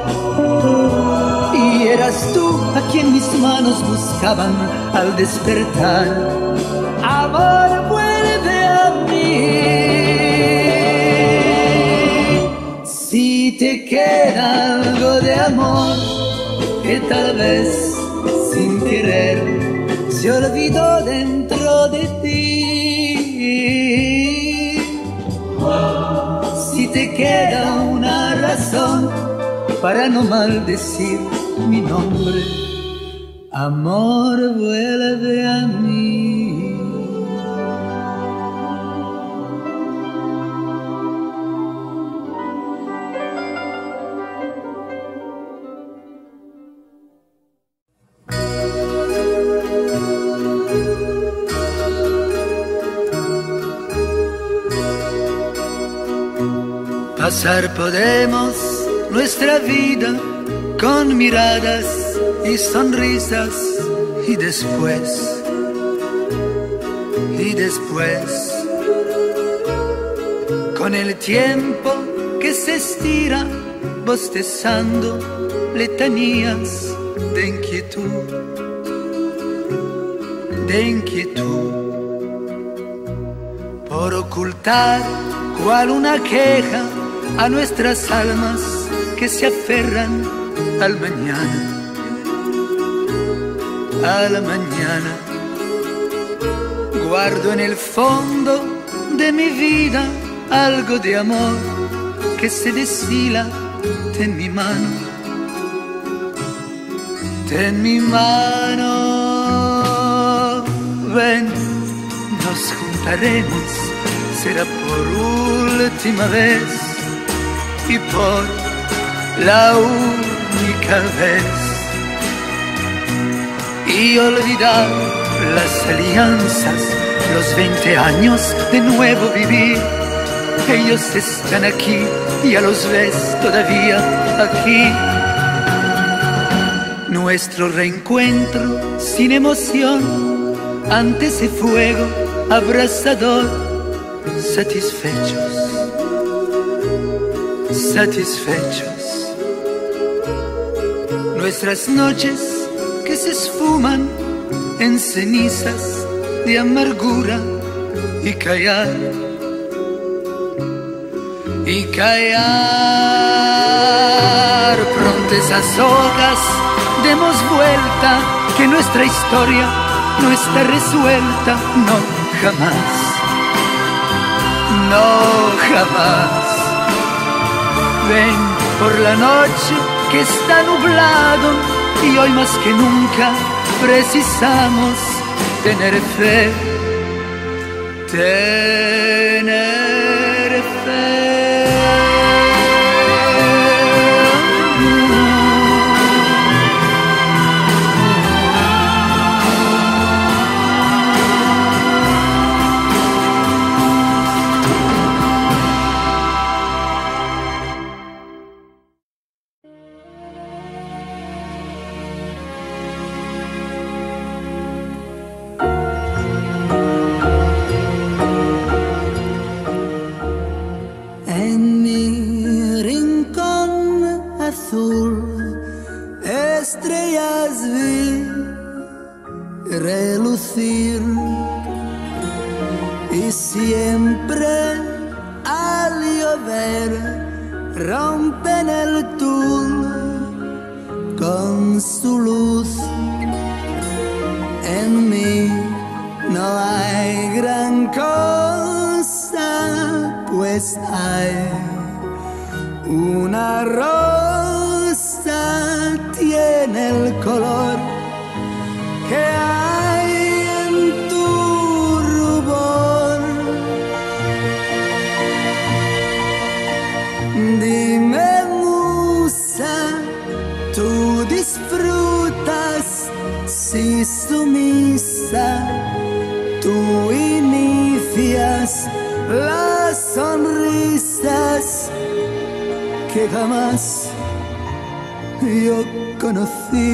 y eras tú a quien mis manos buscaban al despertar. Amor, vuelve a mí. Si te queda algo de amor que tal vez sin querer se olvidó dentro de ti, te queda una razón para no maldecir mi nombre. Amor, vuelve a mí. Pasar podemos nuestra vida con miradas y sonrisas y después, y después, con el tiempo que se estira bostezando letanías de inquietud, de inquietud, por ocultar cual una queja a nuestras almas que se aferran al mañana, a la mañana. Guardo en el fondo de mi vida algo de amor que se deshila en mi mano, en mi mano. Ven, nos juntaremos, será por última vez y por la única vez, y olvidar las alianzas, los veinte años de nuevo vivir. Ellos están aquí, ya los ves todavía aquí. Nuestro reencuentro sin emoción ante ese fuego abrasador, satisfechos, satisfechos. Nuestras noches que se esfuman en cenizas de amargura y callar, y callar. Pronto esas hojas demos vuelta, que nuestra historia no está resuelta, no, jamás, no, jamás. Ven por la noche que está nublado y hoy más que nunca precisamos tener fe, tener fe. Estrellas vi relucir y siempre al llover rompen el tul con su luz. En mí no hay gran cosa, pues hay una rosa, tiene el color que hay en tu rubor. Dime, musa, tú disfrutas si sumisa tú inicias las sonrisas que jamás yo conocí.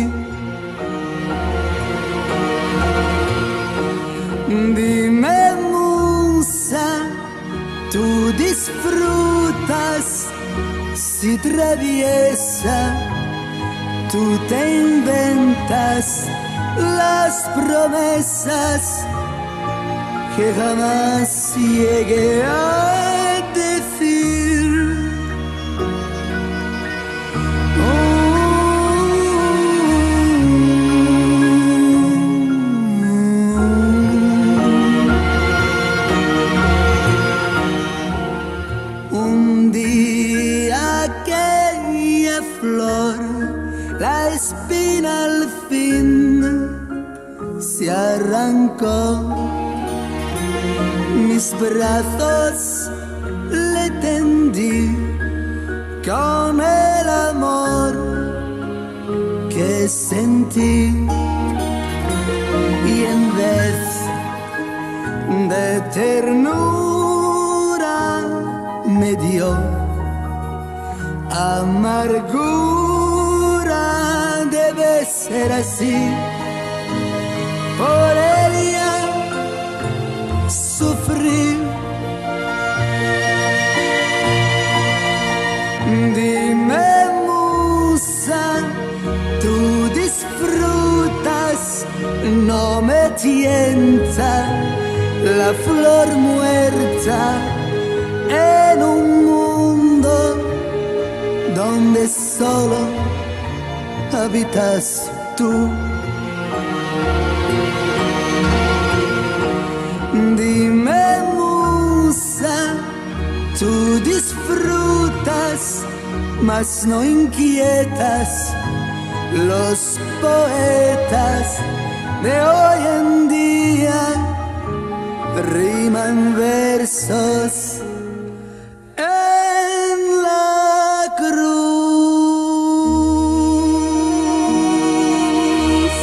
Dime, musa, tú disfrutas si traviesa tú te inventas las promesas que jamás llegué a decir. Un día flor, la espina al fin se arrancó. Mis brazos le tendí con el amor que sentí, y en vez de ternura me dio amargura. Debe ser así, por ella sufrí. Dime, musa, tú disfrutas, no me tienta la flor muerta en un mundo donde solo habitas tú. Dime, musa, tú disfrutas, mas no inquietas los poetas de hoy en día. Riman versos en la cruz.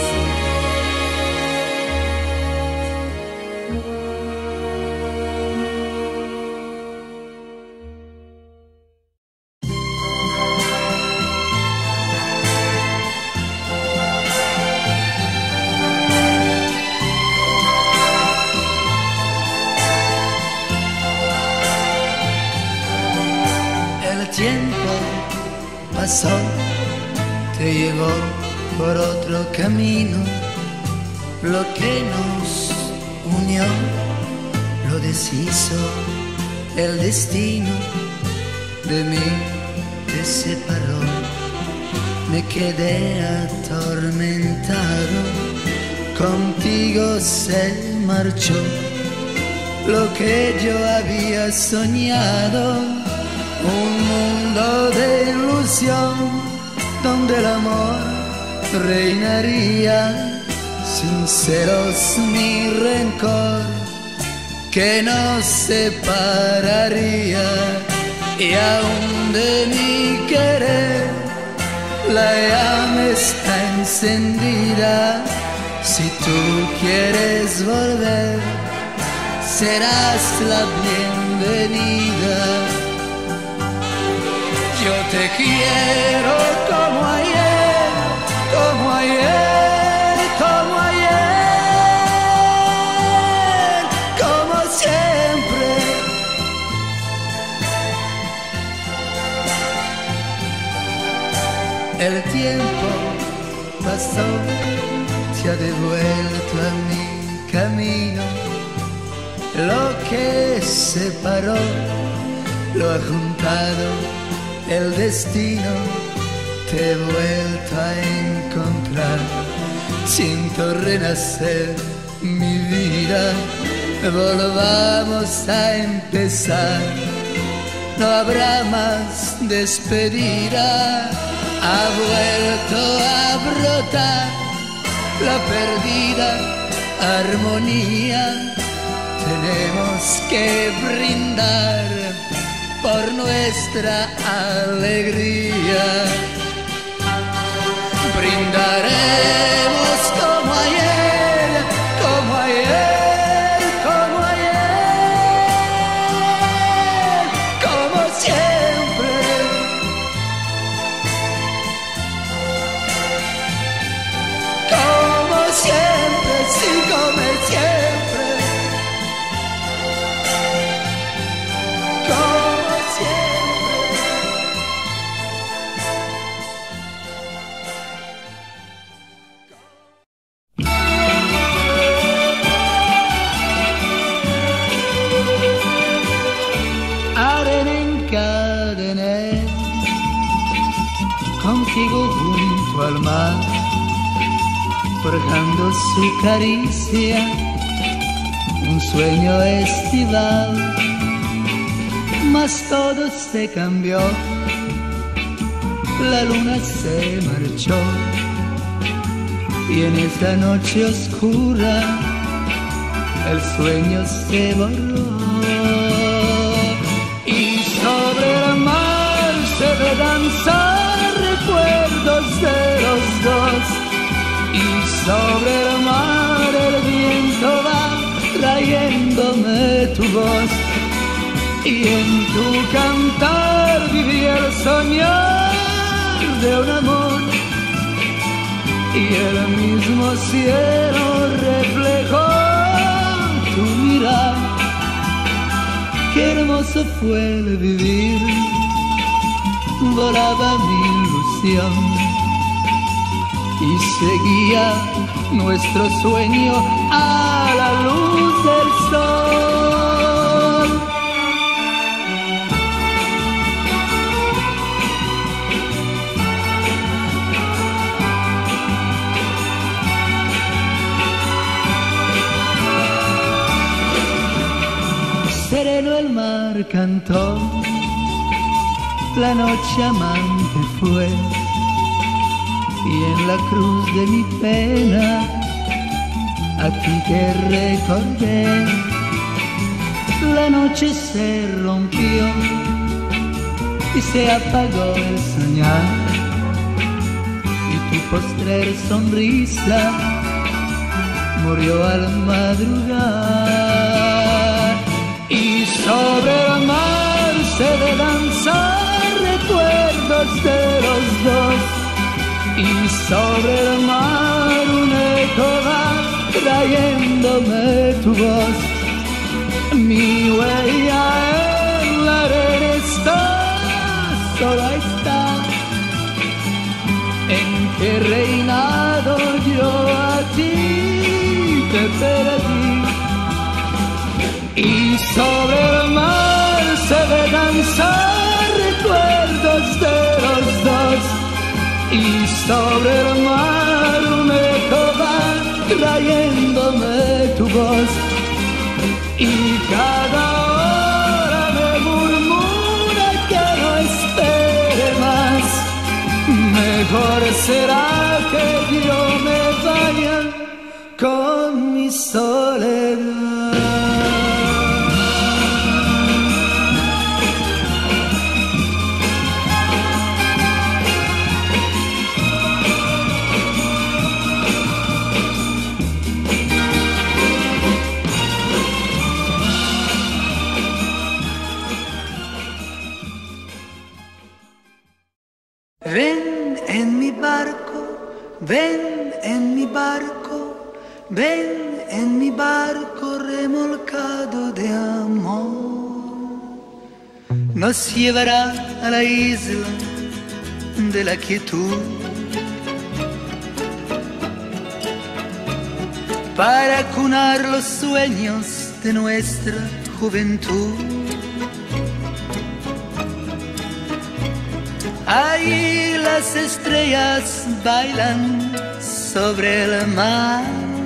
El tiempo pasó, te llevó por otro camino. Lo que nos unió lo deshizo el destino. De mí te separó, me quedé atormentado. Contigo se marchó lo que yo había soñado. Un mundo de ilusión donde el amor reinaría. Sinceros mi rencor que nos separaría, y aún de mi querer la llama está encendida. Si tú quieres volver, serás la bienvenida. Yo te quiero como ayer, como ayer, como ayer, como siempre. El tiempo pasó, te ha devuelto a mi camino. Lo que separó lo ha juntado el destino. Te he vuelto a encontrar, siento renacer mi vida. Volvamos a empezar, no habrá más despedida. Ha vuelto a brotar la perdida armonía. Tenemos que brindar por nuestra alegría. Brindaremos como ayer, como ayer, como ayer, como siempre. Como siempre, sí, como siempre. Como siempre. Arena encadené contigo junto al mar, forjando su caricia, un sueño estival. Mas todo se cambió la luna se marchó y en esa noche oscura el sueño se borró. Y sobre el mar se ve danzar recuerdos de los dos, y sobre el mar el viento va trayéndome tu voz, y en tu cantar viví el soñar de un amor, y el mismo cielo reflejó tu mirar. Qué hermoso fue el vivir, volaba mi ilusión y seguía nuestro sueño a la luz del sol. Sereno el mar cantó, la noche amante fue, y en la cruz de mi pena a ti te recordé. La noche se rompió y se apagó el soñar, y tu postrer sonrisa murió al madrugar. Y sobre el mar se ve danzar recuerdos de los dos, y sobre el mar un eco va trayéndome tu voz. Mi huella en la arena está, sola está, en que reinado yo a ti te perdí. Y sobre el mar se ve danzar recuerdos de los dos, y sobre el mar un eco va trayéndome tu voz, y cada hora me murmura que no espere más. Mejor será que yo me vaya con mi soledad. Ven en mi barco, ven en mi barco, ven en mi barco remolcado de amor. Nos llevará a la isla de la quietud, para cunar los sueños de nuestra juventud. Ahí las estrellas bailan sobre el mar,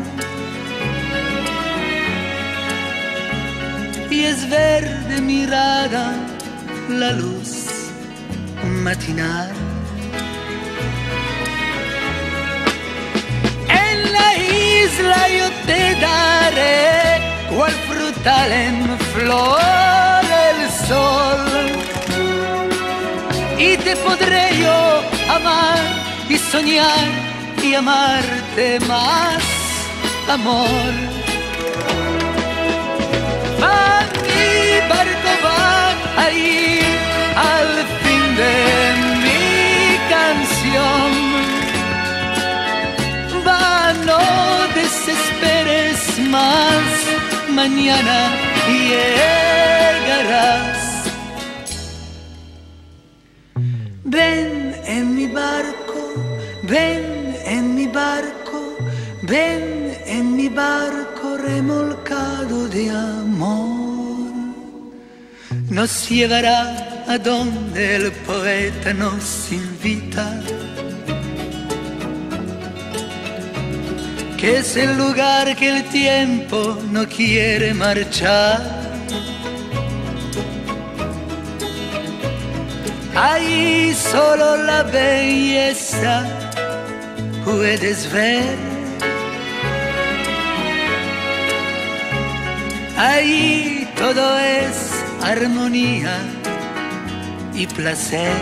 y es verde mirada la luz matinal. En la isla yo te daré cual frutal en flor el sol, y te podré yo amar y soñar y amarte más, amor. Va mi barco, va a ir al fin de mi canción. Va, no desesperes más, mañana llegarás. Ven en mi barco, ven en mi barco, ven en mi barco remolcado de amor. Nos llevará a donde el poeta nos invita, que es el lugar que el tiempo no quiere marchar. Ahí solo la la belleza puedes ver. Ahí todo es armonía y placer.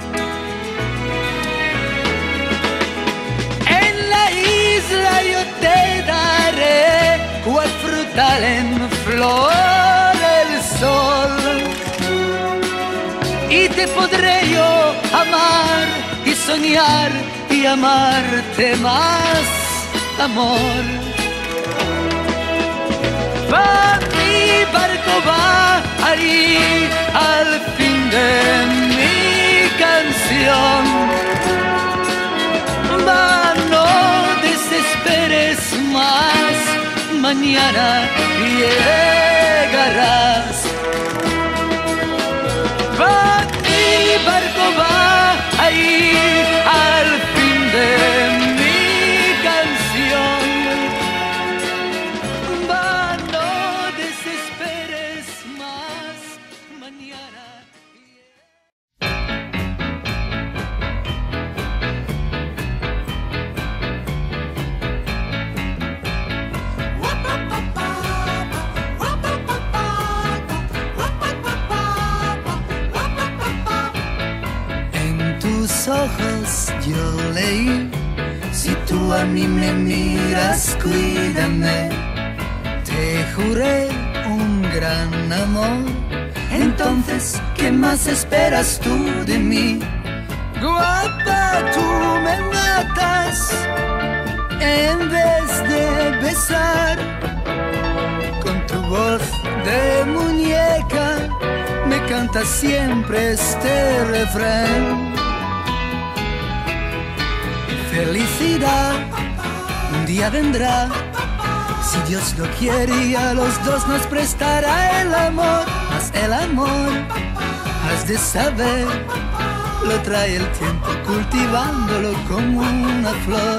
En la isla yo te daré cual frutal en flor el sol, y te podré yo amar y soñar y amarte más, amor. Va, mi barco va ahí al fin de mi canción. Va, no desesperes más, mañana llegarás. Va, mi barco va ahí al fin de mi canción. Va, no desesperes más, mañana. Ojos yo leí, si tú a mí me miras, cuídame. Te juré un gran amor, entonces, ¿qué más esperas tú de mí? Guapa, tú me matas, en vez de besar. Con tu voz de muñeca, me cantas siempre este refrán. Felicidad, un día vendrá, si Dios lo quiere, y a los dos nos prestará el amor. Mas el amor, has de saber, lo trae el tiempo cultivándolo como una flor.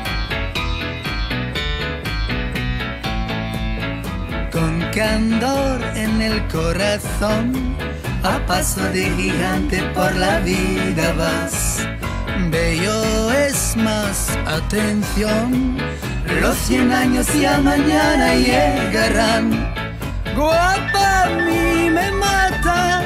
Con candor en el corazón, a paso de gigante por la vida vas. Bello es más atención, los cien años ya mañana llegarán. Guapa, a mí me mata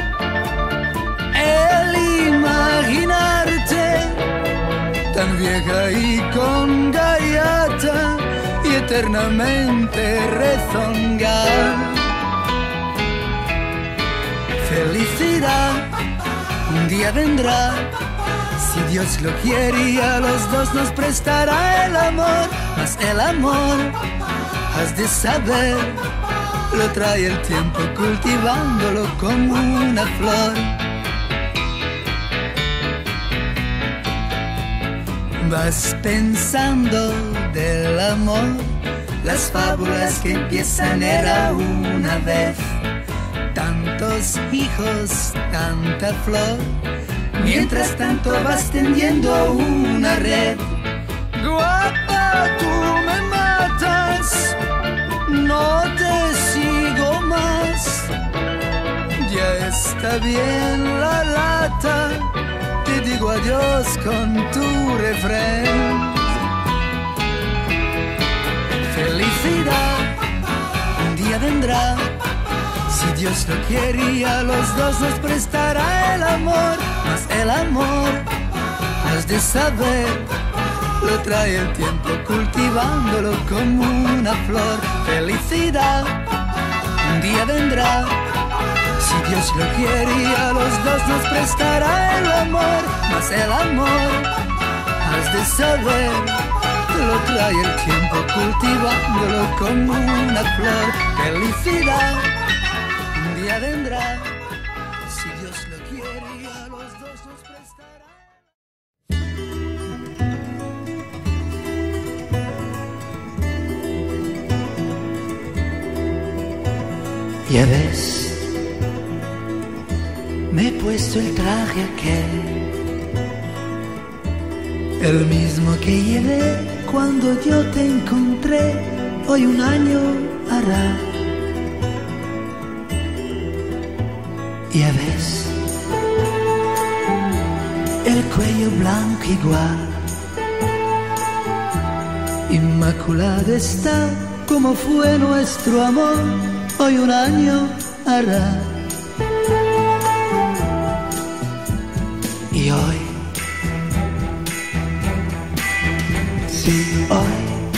el imaginarte tan vieja y con gaiata y eternamente rezongar. Felicidad, un día vendrá, si Dios lo quiere, y a los dos nos prestará el amor. Mas el amor, has de saber, lo trae el tiempo cultivándolo como una flor. Vas pensando del amor, las fábulas que empiezan era una vez. Tantos hijos, tanta flor, mientras tanto vas tendiendo una red. Guapa, tú me matas, no te sigo más. Ya está bien la lata, te digo adiós con tu refrén. Felicidad, un día vendrá, si Dios lo quiere, y a los dos nos prestará el amor. Mas el amor, has de saber, lo trae el tiempo cultivándolo como una flor. Felicidad, un día vendrá, si Dios lo quiere, y a los dos nos prestará el amor. Mas el amor, has de saber, lo trae el tiempo cultivándolo como una flor. Felicidad, un día vendrá, si Dios lo quiere, y a los dos nos prestará. Ya ves, me he puesto el traje aquel, el mismo que llevé cuando yo te encontré, hoy un año hará. Ya ves, el cuello blanco igual. Inmaculada está como fue nuestro amor, hoy un año hará. Y hoy, sí, hoy,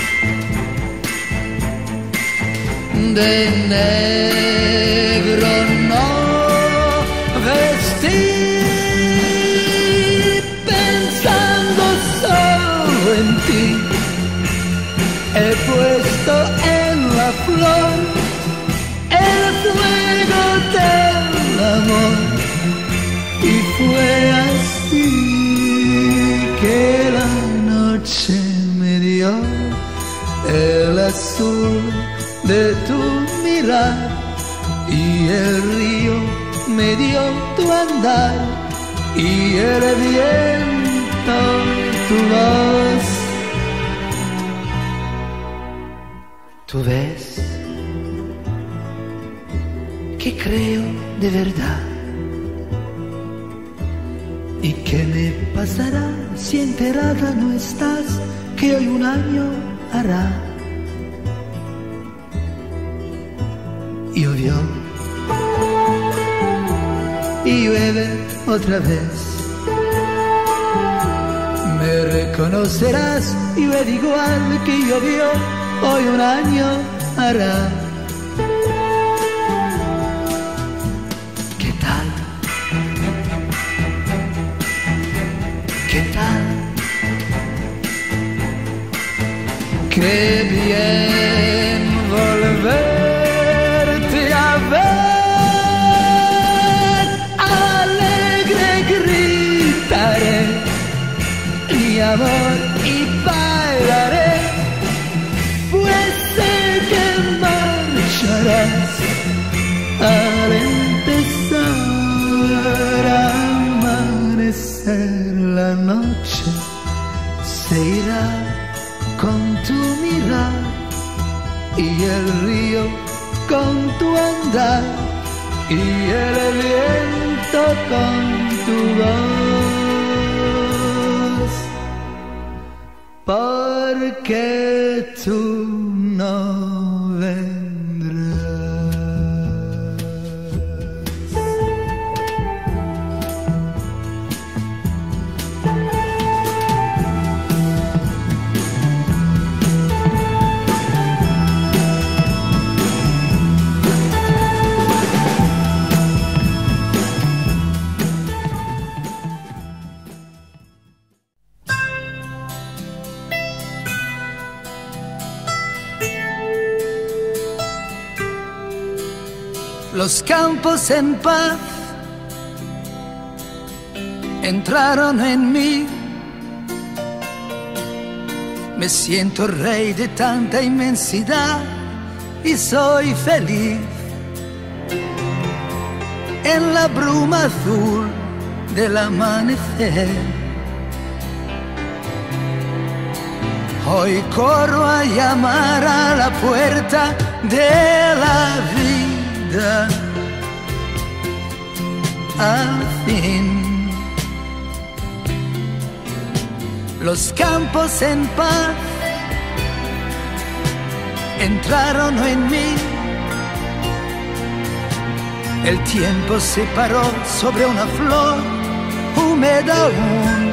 de negro no vestí, pensando solo en ti. He puesto en la flor el fuego del amor, y fue así que la noche me dio el azul de tu mirar, y el río me dio tu andar, y el viento tu voz. Tú ves que creo de verdad. ¿Y qué me pasará si enterada no estás? Que hoy un año hará. Llovió y llueve otra vez. Me reconocerás y ver igual que llovió, hoy un año hará. ¿Qué tal? ¿Qué tal? Qué bien volverte a ver. Alegre gritaré mi amor y bailaré, pues sé que marcharás al empezar a amanecer. La noche se irá con tu mirar, y el río con tu andar, y el viento con tu voz, porque tú no vendrás. Los campos en paz entraron en mí. Me siento rey de tanta inmensidad y soy feliz. En la bruma azul del amanecer, hoy corro a llamar a la puerta de la vida. Al fin, los campos en paz entraron en mí. El tiempo se paró sobre una flor húmeda aún.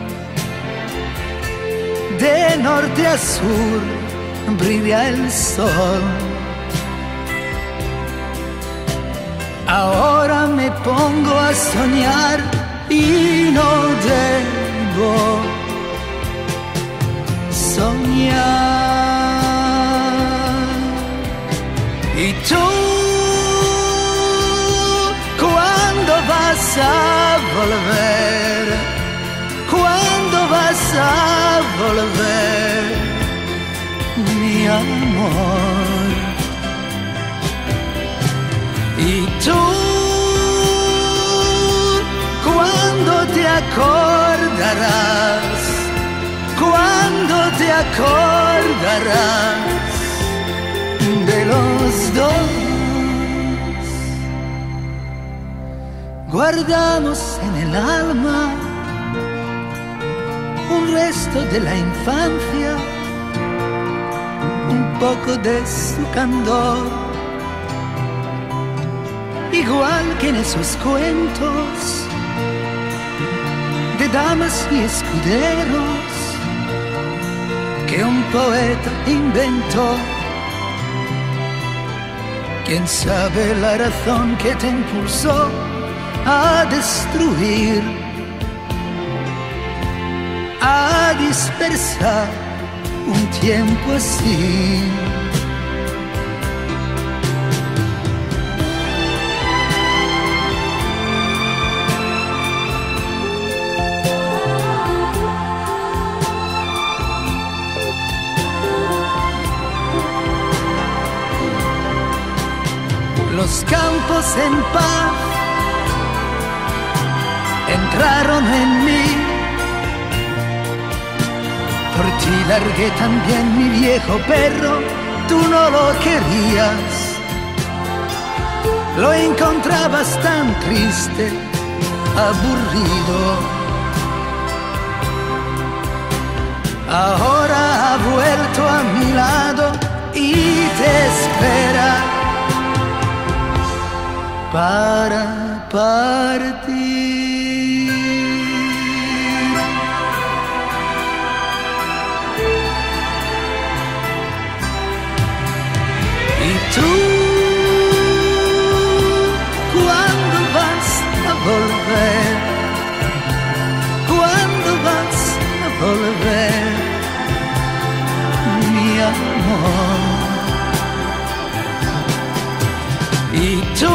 De norte a sur brilla el sol. Ahora me pongo a soñar y no debo soñar. ¿Y tú cuándo vas a volver? ¿Cuándo vas a volver, mi amor? ¿Y tú cuándo te acordarás? ¿Cuándo te acordarás de los dos? Guardamos en el alma resto de la infancia, un poco de su candor, igual que en esos cuentos de damas y escuderos que un poeta inventó. ¿Quién sabe la razón que te impulsó a destruir, a dispersar un tiempo así? Los campos en paz entraron en mí, por ti largué también mi viejo perro, tú no lo querías, lo encontrabas tan triste, aburrido. Ahora ha vuelto a mi lado y te espera para partir. Y tú, ¿cuándo vas a volver? ¿Cuándo vas a volver, mi amor? Y tú,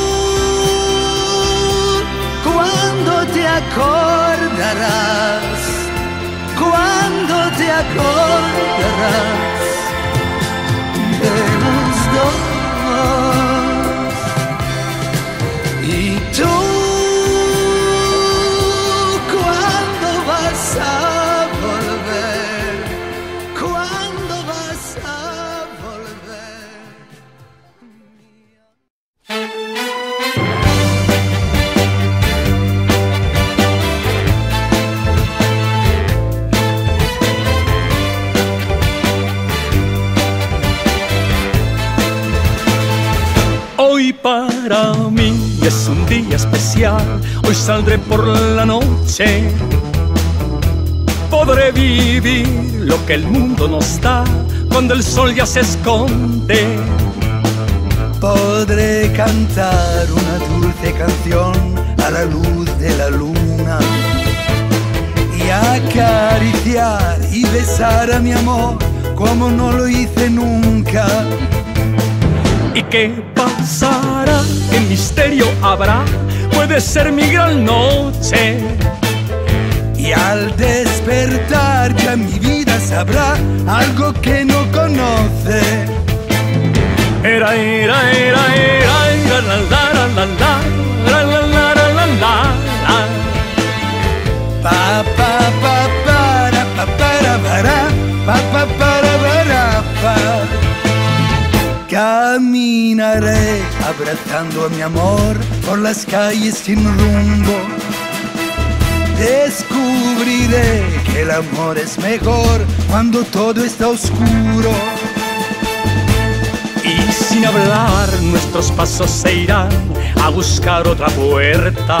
¿cuándo te acordarás? ¿Cuándo te acordarás de los dos? Y tú, ¿cuándo vas a volver? ¿Cuándo vas a volver? Hoy para mí es un día especial, hoy saldré por la noche. Podré vivir lo que el mundo nos da cuando el sol ya se esconde. Podré cantar una dulce canción a la luz de la luna y acariciar y besar a mi amor como no lo hice nunca. ¿Y qué pasará? ¿Qué misterio habrá? Puede ser mi gran noche. Y al despertar ya mi vida sabrá algo que no conoce. Era, era, era, era, era, la, la, la, la, la, la, la, la, la, la. Pa, pa, pa, para, pa, para, para, pa, pa, para, para, pa. Caminaré abrazando a mi amor por las calles sin rumbo. Descubriré que el amor es mejor cuando todo está oscuro. Y sin hablar nuestros pasos se irán a buscar otra puerta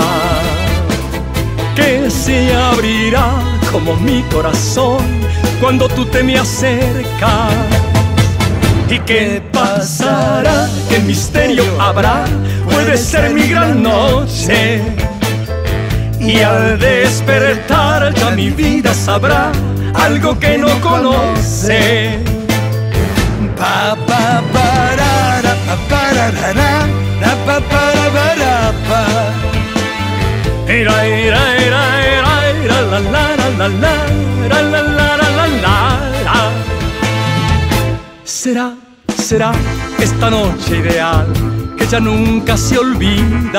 que se abrirá como mi corazón cuando tú te me acercas. ¿Y qué pasará? ¿Qué misterio habrá? Puede ser mi gran noche. Y al despertar ya mi vida sabrá algo que no conoce. Pa, pa, para, pa, para, ra, ra, ra, pa, para, para, pa. Era, era, era, era, era, la, la, la, la, la, la, la, la, la, la, la. Será, será esta noche ideal que ya nunca se olvida.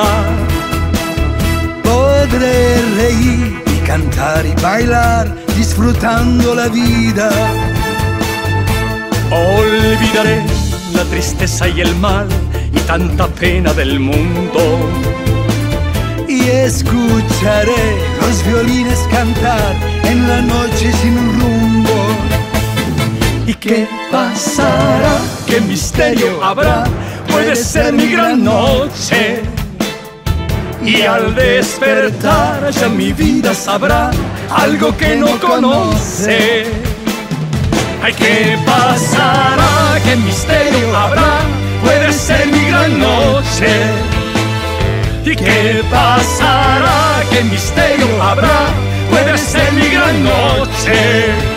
Podré reír y cantar y bailar disfrutando la vida. Olvidaré la tristeza y el mal y tanta pena del mundo. Y escucharé los violines cantar en la noche sin un rumbo. ¿Y qué pasará? ¿Qué misterio habrá? Puede ser mi gran noche. Y al despertar ya mi vida sabrá algo que no conoce. Ay, ¿qué pasará? ¿Qué misterio habrá? Puede ser mi gran noche. ¿Y qué pasará? ¿Qué misterio habrá? Puede ser mi gran noche.